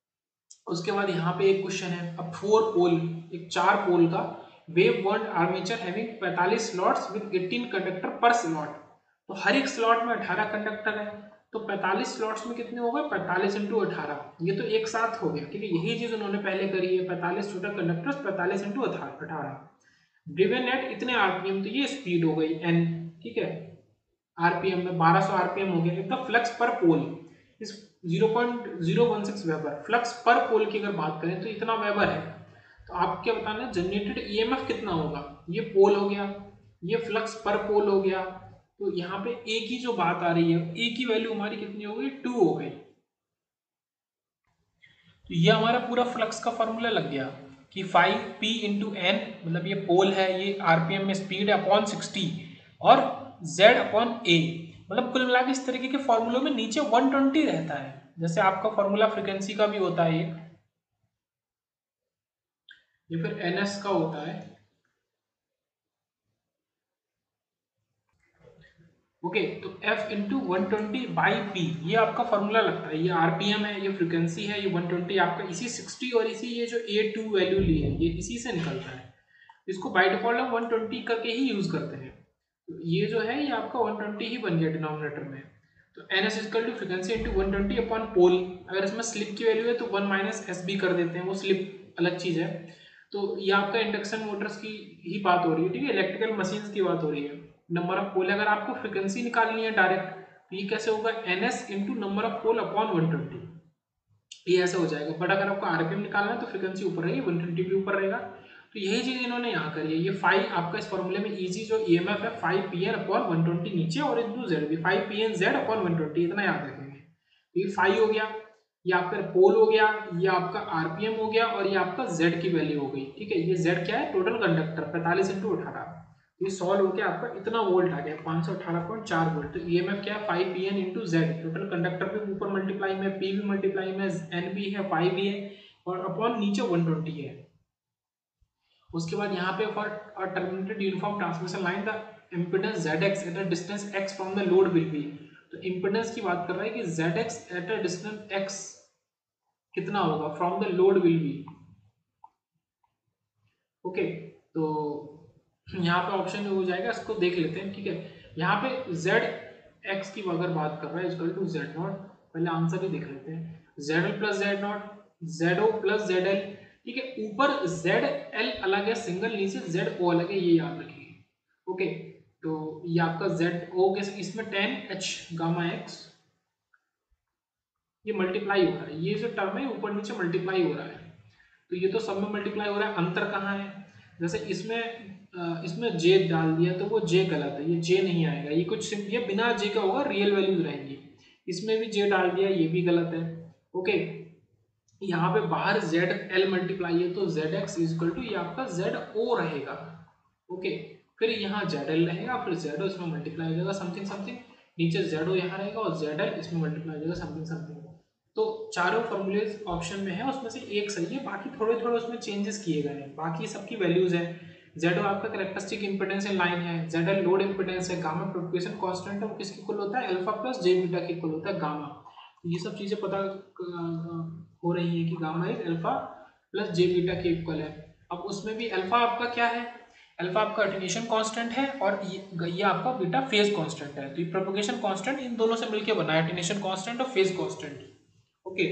उसके बाद यहाँ पे एक क्वेश्चन है, अब फोर पोल, एक चार पोल का वेव वाउंड आर्मेचर हैविंग पैंतालीस slots with eighteen conductor per slot, तो हर एक स्लॉट में अठारह कंडक्टर है, तो पैंतालीस स्लॉट्स में कितने हो गए, पैंतालीस इंटू अठारह, ये तो एक साथ हो गया, ठीक है, यही चीज उन्होंने पहले करी है, पैंतालीस टोटल कंडक्टर्स पैंतालीस इंटू अठारह, ड्रिवन एट इतने आरपीएम, तो ये स्पीड हो गई एन, ठीक है, आरपीएम में बारह सौ आरपीएम हो गया, एकदम flux per pole is zero point zero one six weber, flux per pole की अगर बात करें तो इतना वेबर है, तो आप क्या बताना है, जनरेटेड ईएमएफ कितना होगा, ये पोल हो गया, ये फ्लक्स पर पोल हो गया, तो यहाँ पे ए की जो बात आ रही है, ए की वैल्यू हमारी कितनी हो गई, टू हो गई, तो ये हमारा पूरा फ्लक्स का फॉर्मूला लग गया, कि फाइव पी इंटू एन, मतलब ये पोल है, ये आरपीएम में स्पीड है अपॉन सिक्सटी, और जेड अपॉन ए, मतलब कुल मिला के इस तरीके के फॉर्मूलों में नीचे वन ट्वेंटी रहता है, जैसे आपका फॉर्मूला फ्रीक्वेंसी का भी होता है, ये फिर एनएस का होता है। ओके okay, तो F into one twenty by P, ये आपका फॉर्मूला लगता है, ये आरपीएम है, ये फ्रीक्वेंसी है, ये वन ट्वेंटी आपका इसी सिक्सटी और इसी ये जो ए टू वैल्यू ली है ये इसी से निकलता है। इसको बाय डिफॉल्ट हम वन ट्वेंटी करके ही यूज करते हैं, तो ये जो है ये आपका वन ट्वेंटी ही बन गया डिनोमिनेटर में। तो N S equal to frequency into one twenty upon pole, अगर इसमें स्लिप की वैल्यू है तो वन माइनस एस बी कर देते हैं, वो स्लिप अलग चीज है। तो ये आपका इंडक्शन मोटर्स की ही बात हो रही है, ठीक है, इलेक्ट्रिकल मशीन्स की बात हो रही है। नंबर ऑफ पोल, अगर आपको फ्रीक्वेंसी निकालनी है डायरेक्ट, तो ये कैसे होगा, N S into number of pole upon one twenty, ये ऐसे हो जाएगा। बट अगर आपको आरपीएम निकालना है तो फ्रीक्वेंसी ऊपर रहेगी, वन ट्वेंटी भी ऊपर रहेगा। तो यही चीज इन्होंने यहाँ करी है। ये फाइव आपका इस फॉर्मूले में इजी जो ईएमएफ है five P N upon one twenty नीचे और इंटू जेड भी five P N Z upon one twenty, इतना याद रखेंगे। ये फाइव हो गया, ये आपका पोल हो गया, ये आपका आरपीएम हो गया, और ये आपका जेड की वैल्यू हो गई, ठीक है। ये जेड क्या है, टोटल कंडक्टर पैंतालीस इंटू अठारह, ये सॉल्व होकर आपका इतना वोल्ट आ गया पाँच सौ अठारह पॉइंट चार वोल्ट। तो ईएमएफ क्या है, five P N into Z, total conductor पे ऊपर मल्टीप्लाई में, पी भी मल्टीप्लाई में, एन भी है, फाइव भी है, और अपॉन नीचे वन ट्वेंटी है। उसके बाद यहाँ पे for a terminated uniform transmission line the impedance Z X at a distance X from the load will be, तो इम्पीडेंस की बात कर रहा है कि Z X at a distance X कितना होगा from the load will be. Okay, तो यहाँ पे ऑप्शन हो जाएगा, इसको देख लेते हैं, ठीक है। यहाँ पे जेड एक्स की अगर बात कर रहा है इक्वल टू जेड नॉट, पहले आंसर ही देख लेते हैं, Z L plus Z not, Z O plus Z L, ठीक है। ऊपर जेड एल अलग है सिंगल, नीचे जेड ओ अलग है, ये याद रखिए। ओके, तो ये आपका जेड ओ के इसमें टेन एच गामा एक्स, ये मल्टीप्लाई हो रहा है, ये जो टर्म है ऊपर नीचे मल्टीप्लाई हो रहा है, तो ये तो सब में मल्टीप्लाई हो रहा है। अंतर कहाँ है, जैसे इसमें इसमें जे डाल दिया तो वो जे गलत है, ये जे नहीं आएगा, ये कुछ ये बिना जे का होगा, रियल वैल्यूज रहेंगी। इसमें भी जे डाल दिया, ये भी गलत है। ओके, यहाँ पे बाहर जेड एल मल्टीप्लाई है तो जेड एक्स इजक्वल टू ये आपका जेड ओ रहेगा। ओके, फिर यहाँ जेड एल रहेगा, फिर जेड ओ इसमें मल्टीप्लाई हो जाएगा समथिंग समथिंग, नीचे जेड ओ यहाँ रहेगा और जेड एल इसमें मल्टीप्लाई हो जाएगा समथिंग समथिंग। तो चारों फॉर्मूलेज ऑप्शन में है, उसमें से एक सही है, बाकी थोड़े थोड़े उसमें चेंजेस किए गए हैं, बाकी सबकी वैल्यूज है। जेड ओ आपका कैरेक्टरिस्टिक इंपेडेंस इन लाइन है, जेड एल लोड इंपेडेंस है, गामा प्रोपगेशन कांस्टेंट है, वो किसके इक्वल होता है, अल्फा प्लस जे बीटा के इक्वल होता है गामा। ये सब चीजें पता हो रही है कि gamma is alpha plus J beta के इक्वल है। अब उसमें भी अल्फा आपका क्या है, अल्फा आपका अटेन्यूएशन कांस्टेंट है, और ये, ये आपका बीटा फेज कांस्टेंट है। तो ये प्रोपगेशन कांस्टेंट इन दोनों से मिलकर बना है, अटेन्यूएशन कांस्टेंट और फेज कांस्टेंट। ओके,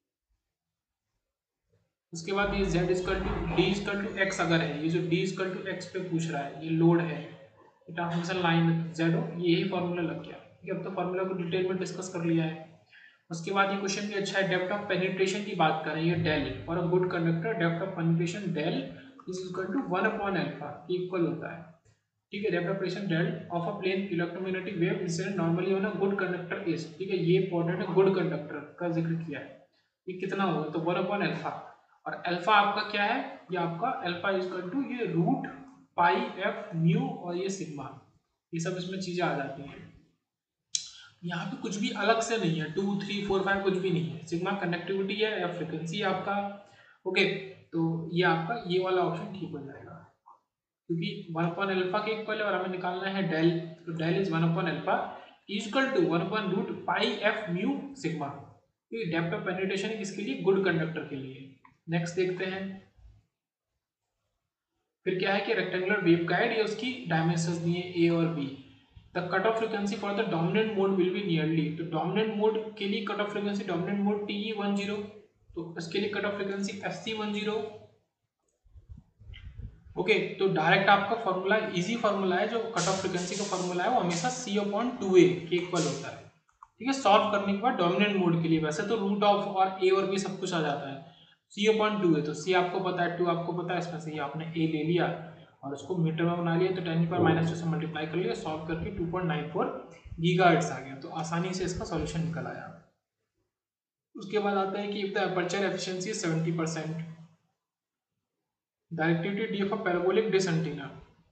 उसके बाद ये z equal to D equal to X अगर है, ये जो d इक्वल टू एक्स पे पूछ रहा है, ये लोड है, ट्रांसमिशन लाइन z हो, यही फॉर्मूला लग गया, ठीक है। अब तो फॉर्मूला को डिटेल में डिस्कस कर लिया है। उसके बाद ये क्वेश्चन भी अच्छा है, डेप्थ ऑफ पेनिट्रेशन की बात कर रहे हैं, ये del for a good conductor depth of penetration del is equal to one upon alpha equal होता है, ठीक है। Depth of penetration del of a plane electromagnetic wave incident normally on a good conductor is, ठीक है, ये important है, good conductor का जिक्र किया है। ये कितना होगा, तो वन अपॉन अल्फा, और अल्फा आपका क्या है, ये आपका अल्फा इज इक्वल टू ये रूट पाई एफ म्यू और ये सिग्मा, ये सब इसमें चीजें आ जाती हैं। यहाँ पे कुछ भी अलग से नहीं है, टू थ्री फोर फाइव कुछ भी नहीं है, सिग्मा कंडक्टिविटी है या फ्रिक्वेंसी है आपका। ओके, तो ये आपका ये वाला ऑप्शन ठीक हो जाएगा, क्योंकि वन अपॉन अल्फा के इक्वल है और हमें निकालना है डेल, तो del is one upon alpha equal to one upon root pi F mu sigma. तो डेप्थ ऑफ पेनिट्रेशन किसके लिए, गुड कंडक्टर के लिए। नेक्स्ट देखते हैं, फिर क्या है कि रेक्टेंगुलर वेवगाइड या उसकी डायमेंशंस दिए ए और B. The cut off frequency for the dominant mode will be nearly, तो डोमिनेंट मोड के लिए cut off frequency dominant mode T E one zero, तो इसके लिए cut off frequency F C one zero. Okay, तो direct आपका formula easy formula है, जो कट ऑफ फ्रीक्वेंसी का फॉर्मूला है वो हमेशा सी अपॉन टू ए के इक्वल होता है, ठीक है। सॉल्व करने के बाद डोमिनेंट मोड के लिए वैसे तो रूट ऑफ और ए और बी सब कुछ आ जाता है, सी अपॉन टू है, तो सी आपको पता है, टू आपको पता है, इसमें से आपने ए ले लिया और उसको मीटर में बना लिया, तो टेन पर माइनस टू से मल्टीप्लाई कर लिया, सॉल्व करके two point nine four gigahertz आ गया, तो आसानी से इसका सॉल्यूशन निकल आया। उसके बाद आता है कि if the aperture efficiency seventy percent, directivity D of a parabolic dish antenna,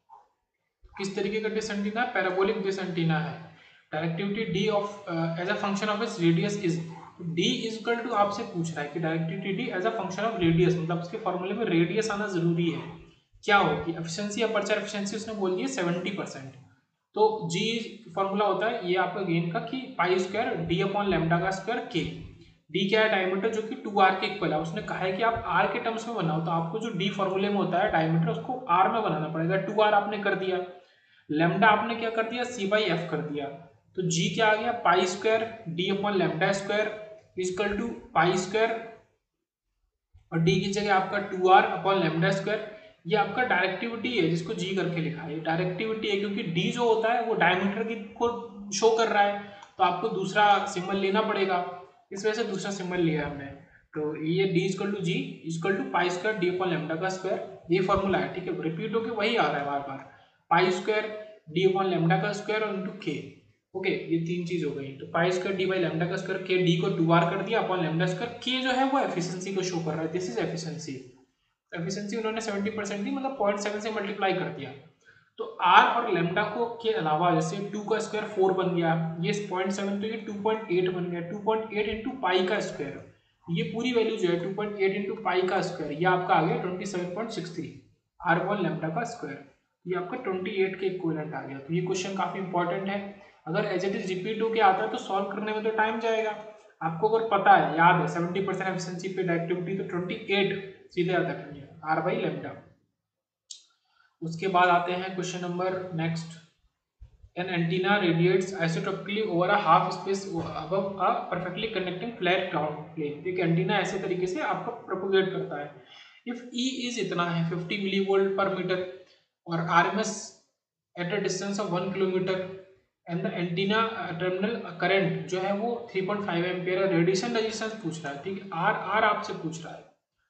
किस तरीके का डिश एंटीना है? पैराबोलिक डिश एंटीना है। Directivity D of as a function of its radius is, D is equal to आपसे पूछ रहा है कि directivity D as a function of radius, मतलब उसके फॉर्मूले में रेडियस आना जरूरी है। क्या होगी एफिशिएंसी, अपर्चर एफिशिएंसी उसने बोल दी है सेवेंटी परसेंट। तो जी फॉर्मूला होता है ये आपका गेन का कि pi square D upon lambda का स्क्वायर के। डी क्या है? डायमीटर, जो कि टू आर के इक्वल है। उसने कहा है कि आप आर के टर्म्स में बनाओ, तो आपको जो डी फॉर्मूले में होता है डायमीटर, उसको आर में बनाना पड़ेगा। टू आर आपने कर दिया, लैम्डा आपने क्या कर दिया? सी बाई एफ कर दिया। तो जी क्या आ गया? Pi square D upon lambda square equal to pi square, और डी की जगह आपका two R upon lambda square. ये आपका डायरेक्टिविटी है जिसको जी करके लिखा है, डायरेक्टिविटी है क्योंकि डी जो होता है वो डायमीटर की को शो कर रहा है, तो आपको दूसरा सिंबल लेना पड़ेगा, इस वजह से दूसरा सिंबल लिया हमने। तो ये D equal to G equal to pi square D upon lambda का स्क्वायर, ये फॉर्मूला है। ठीक है, रिपीट होके वही आ रहा है बार बार, pi square D upon lambda का स्क्वायर और इंटू के। ओके, ये तीन चीज हो गई। तो pi square D by lambda का स्क्वायर, के डी को टू आर कर दिया अपॉन लैम्डा स्क्वायर, के जो है वो एफिशिएंसी को शो कर रहा है, दिस इज एफिशिएंसी। एफिशिएंसी उन्होंने सेवेंटी परसेंट दी, मतलब पॉइंट सेवन से मल्टीप्लाई कर दिया। तो आर और लैम्डा को के अलावा जैसे टू का स्क्वायर फोर बन गया, ये पॉइंट सेवन, तो ये टू पॉइंट एट बन गया। Two point eight into pi का स्क्वायर, ये पूरी वैल्यू जो है two point eight into pi का स्क्वायर, ये आपका आ गया twenty seven point six three R upon lambda का स्क्वायर, ये आपका ट्वेंटी एट के इक्विवेलेंट आ गया। तो ये क्वेश्चन काफी इंपॉर्टेंट है, अगर एज इट इज रिपीट होके आता है तो सॉल्व करने में तो टाइम जाएगा। आपको अगर पता है, याद है सेवेंटी परसेंट एफिशिएंसी पे डायरेक्टिविटी, तो ट्वेंटी एट सीधे याद रखेंगे आर बाई लैम्डा। उसके बाद आते हैं question number next, an antenna radiates isotropically over a half space above a perfectly conducting flat ground plane. एक एंटीना ऐसे तरीके से आपका प्रोपोगेट करता है। इफ ई इज इतना है fifty milli volt per metre और RMS at a distance of one kilometre and the antenna terminal current जो है वो थ्री पॉइंट फाइव एम्पियर है, रेडिएशन रेजिस्टेंस पूछ रहा है। ठीक है, आर आर आपसे पूछ रहा है,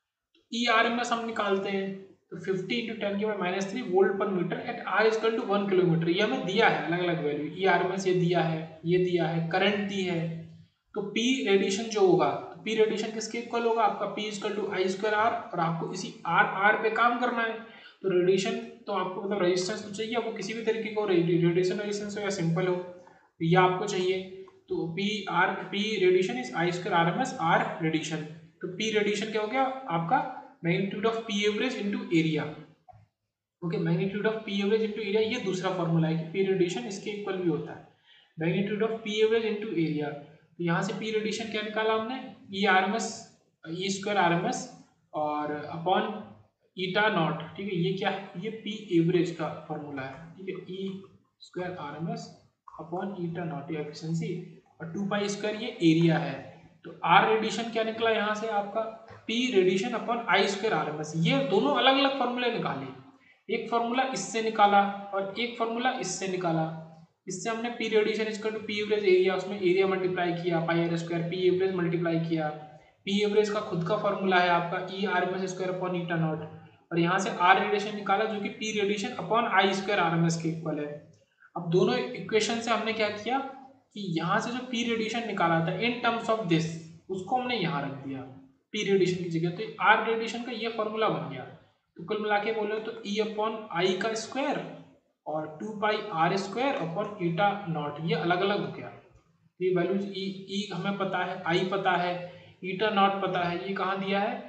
ई आर एम एस हम निकालते हैं, तो फिफ्टी इंटू टेन की power minus three volt per metre at R equal to one kilometre. ये हमें दिया है अलग अलग value, E R M S ये दिया है, ये दिया है, करंट दी है। तो पी रेडिएशन जो होगा, तो पी रेडिएशन किसके इक्वल होगा? आपका P equal to I square R, और आपको इसी आर आर पे काम करना है। तो रेडिएशन तो आपको मतलब रेजिस्टेंस तो चाहिए, आपको किसी भी तरीके का रेडिएशन रेजिस्टेंस हो या सिंपल हो, तो ये आपको चाहिए। तो P R P radiation is I square R M S R radiation. तो पी रेडिएशन क्या हो गया आपका? Magnitude of P average into area. Okay, magnitude of P average into area, ये दूसरा फॉर्मूला है कि पी रेडिएशन इसके इक्वल भी होता है, magnitude of P average into area. तो यहाँ से पी रेडिएशन क्या निकाला हमने? E R M S E square R M S और अपॉन ईटा नॉट। ठीक है, ये क्या है? ये पी एवरेज का फॉर्मूला है। ठीक है, E square R M S upon eta not, ये एफिशिएंसी, और टू पाई स्क्वायर ये एरिया है। तो आर रेडिएशन क्या निकला यहाँ से आपका? P radiation upon I square R M S. ये दोनों अलग अलग फॉर्मूले निकाले, एक फॉर्मूला इससे निकाला और एक फॉर्मूला इससे निकाला। इससे हमने P radiation equal to P average area, उसमें एरिया मल्टीप्लाई किया, pi R square, P average multiply किया। पी एवरेज का खुद का फॉर्मूला है आपका E R M S square upon eta not, और यहाँ से आर रेडिएशन निकाला जो कि P radiation upon I square R M S के इक्वल है। अब दोनों इक्वेशन से हमने क्या किया कि यहाँ से जो पी रेडिएशन निकाला था इन टर्म्स ऑफ दिस, उसको हमने यहाँ रख दिया पी रेडिएशन की जगह, तो आर रेडिएशन का ये फॉर्मूला बन गया। तो कुल मिला के बोले तो ई अपॉन आई का स्क्वायर और two pi R square upon eta not, ये अलग अलग हो गया। ये वैल्यूज ई ई हमें पता है, आई पता है, ईटा नॉट पता है, ये कहाँ दिया है?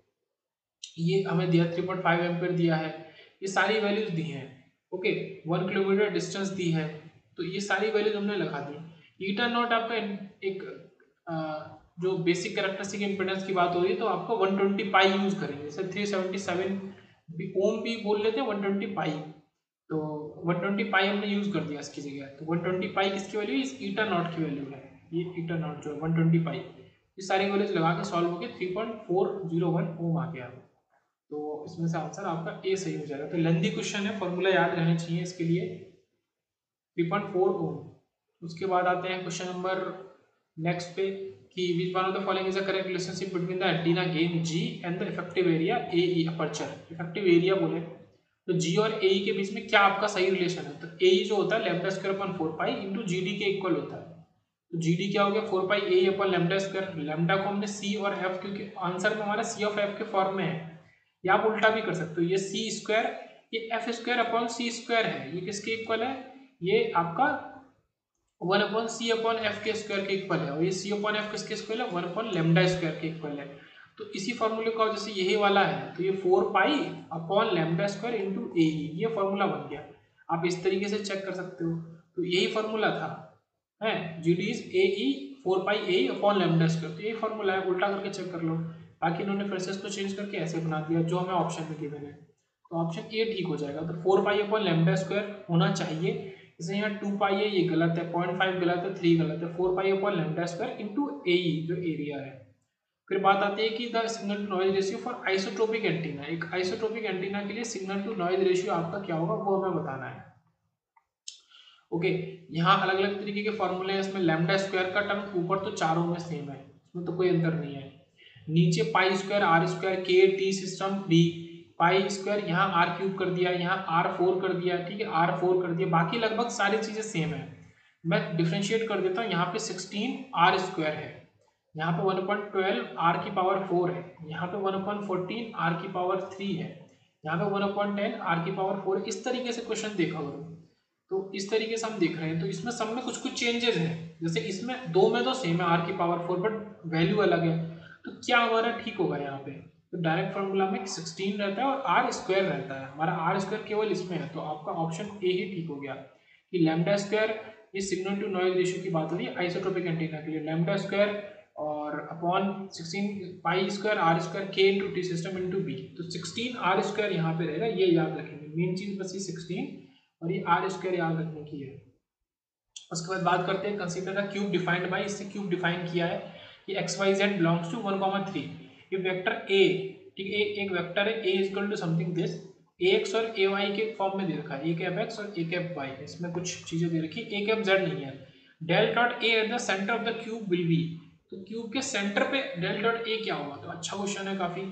ये हमें दिया थ्री पॉइंट फाइव एम्पियर दिया है, ये सारी वैल्यूज दी हैं। ओके, वन किलोमीटर डिस्टेंस दी है, तो ये सारी वैल्यूज हमने लगा दी। ईटा नॉट आपका एक आ, जो बेसिक कैरेक्टरिस्टिक इम्पीडेंस की बात हो रही है, तो आपको वन ट्वेंटी पाई यूज करेंगे, जैसे थ्री सेवेंटी सेवन ओम भी बोल लेते हैं, वन ट्वेंटी पाई, तो वन ट्वेंटी पाई हमने यूज कर दिया इसकी जगह। तो वन ट्वेंटी पाई किसकी वैल्यू? इस ईटा नॉट की वैल्यू है, ये ईटा नॉट जो है वन ट्वेंटी पाई, ये सारी वैल्यूज लगा के सॉल्व होकर three point four zero one ohm आ गया। तो इसमें से आंसर आपका ए सही हो जाएगा। तो लेंदी क्वेश्चन है, फॉर्मूला याद रहने चाहिए इसके लिए, थ्री पॉइंट फोर ओम। उसके बाद आते हैं क्वेश्चन नंबर नेक्स्ट पे कि which one of the following is the correct relationship between the antenna gain G and the effective area A E aperture. Effective area बोले तो जी और ए के बीच में क्या आपका सही रिलेशन है? तो ए जो होता है lambda square upon four pi into G D के इक्वल होता है। तो जी डी क्या हो गया? Four pi A upon lambda square. Lambda को हमने सी और एफ, क्योंकि आंसर में हमारा सी ऑफ एफ के फॉर्म में है, या आप उल्टा भी कर सकते हो, ये सी स्क्वायर ये F square upon C square है, ये किसके इक्वल है, ये आपका one upon C upon F के स्क्वायर के इक्वल है, और ये सी अपॉन एफ किसके इक्वल है, वन अपॉन लेमडा स्क्वायर के इक्वल है। तो इसी फॉर्मूले का जैसे यही वाला है तो ये four pi upon lambda square into A, ये फॉर्मूला बन गया। आप इस तरीके से चेक कर सकते हो, तो यही फॉर्मूला था है G D is A E four pi A upon lambda square, तो यही फॉर्मूला है, उल्टा करके चेक कर लो। बाकी इन्होंने फिर से इसको चेंज करके ऐसे बना दिया जो हमें ऑप्शन में गिवन है, तो ऑप्शन ए ठीक हो जाएगा। तो four pi upon lambda square होना चाहिए, जैसे यहाँ टू पाई है ये गलत है, पॉइंट फाइव गलत है, थ्री गलत है, four pi upon lambda square into A E जो एरिया है। फिर बात आती है कि the signal to noise ratio for isotropic antenna, एक आइसोट्रोपिक एंटीना के लिए सिग्नल टू नॉइज रेशियो आपका क्या होगा वो हमें बताना है। ओके okay, यहाँ अलग अलग तरीके के फॉर्मूले हैं, इसमें लैम्डा स्क्वायर का टर्म ऊपर तो चारों में सेम है, इसमें तो कोई अंतर नहीं है। नीचे पाई स्क्वायर आर स्क्वायर के T system D, pi square यहाँ आर क्यूब कर दिया, यहाँ आर फोर कर दिया, ठीक है आर फोर कर दिया, बाकी लगभग सारी चीजें सेम है। मैं डिफ्रेंशिएट कर देता हूँ, यहाँ पे सिक्सटीन आर स्क्वायर है, यहाँ पे वन पॉइंट ट्वेल्व आर की पावर फोर है, यहाँ पे वन पॉइंट फोर्टीन आर की पावर थ्री है, यहाँ पे वन पॉइंट टेन आर की पावर फोर। इस तरीके से क्वेश्चन देखा हो तो इस तरीके से हम देख रहे हैं, तो इसमें सब में कुछ कुछ चेंजेस हैं, जैसे इसमें दो में तो सेम है आर की पावर फोर बट वैल्यू अलग है, तो क्या हमारा ठीक होगा यहाँ पे, तो डायरेक्ट फॉर्मूला में सिक्सटीन रहता है और आर स्क्वायर रहता है, हमारा आर स्क्वायर केवल इसमें है, तो आपका ऑप्शन ए ही ठीक हो गया कि लैम्डा स्क्वायर, ये सिग्नल टू नॉइज रेशियो की बात हो रही है आइसोट्रोपिक एंटीना के लिए, लैम्डा स्क्वायर और upon sixteen pi square R square के into T system into B, तो सिक्सटीन आर स्क्वायर यहाँ पे रहेगा, ये याद रखेंगे, मेन चीज बस ये सिक्सटीन और ये आर स्क्वायर याद रखने की है। उसके बाद बात करते हैं consider the cube defined by, इससे क्यूब डिफाइन किया है कि X Y Z belongs to one comma three, ये वेक्टर ए, ठीक है एक वेक्टर है A is equal to something this, A X और ए वाई के फॉर्म में दे रखा है, ए कैप एक्स और ए कैप वाई, इसमें कुछ चीजें दे रखी है, ए कैप जेड नहीं है। Del dot A at the centre of the cube will be, तो क्यूब के सेंटर पे डेल डॉट ए क्या होगा, तो अच्छा क्वेश्चन है काफी।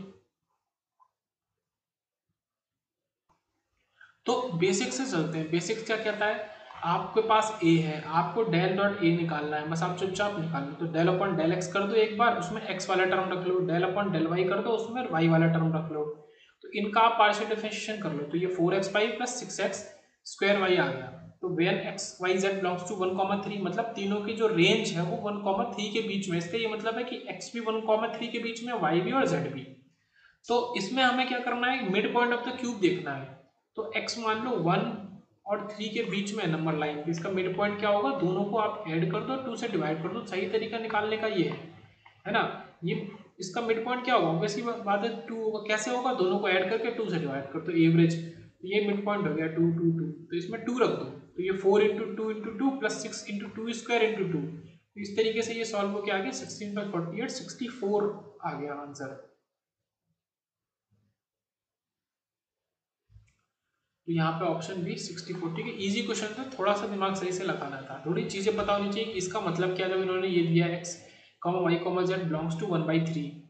तो बेसिक से चलते हैं, बेसिक क्या कहता है, आपके पास ए है, आपको डेल डॉट ए निकालना है, बस आप चुपचाप निकाल लो, तो डेल अपॉन डेल एक्स कर दो एक बार, उसमें एक्स वाला टर्म रख लो, डेल अपॉन डेल वाई कर दो, उसमें वाई वाला टर्म रख लो, तो इनका आप पार्शियल डिफरेंशिएशन कर लो, तो ये four X Y plus six X square Y आ गया। तो when X Y Z belongs to one comma three, मतलब तीनों की जो रेंज है वो वन कॉमा थ्री के बीच में, इसका ये मतलब है कि एक्स भी वन कॉमा थ्री के बीच में, वाई भी और जेड भी। तो इसमें हमें क्या करना है, mid point of the cube देखना है, तो x मान लो वन और थ्री के बीच में नंबर लाइन, तो इसका मिड पॉइंट क्या होगा, दोनों को आप ऐड कर दो, टू से डिवाइड कर दो, सही तरीका निकालने का ये है है ना। ये इसका मिड पॉइंट क्या होगा, ऑब्वियसली बात है टू होगा, कैसे होगा, दोनों को ऐड करके टू से डिवाइड कर दो एवरेज, तो ये मिड पॉइंट हो गया टू टू टू, तो इसमें टू रख दो, तो ये four into two into two plus six into two square into two, तो इस तरीके से ये सॉल्व होकर आ गया sixteen by forty eight, sixty four आ गया आंसर। तो यहाँ पे ऑप्शन बी सिक्सटी फोर, ठीक है इजी क्वेश्चन था, थोड़ा सा दिमाग सही से लगाना था, थोड़ी चीजें पता होनी चाहिए कि इसका मतलब क्या, जब इन्होंने ये दिया X comma Y comma Z belongs to one by three,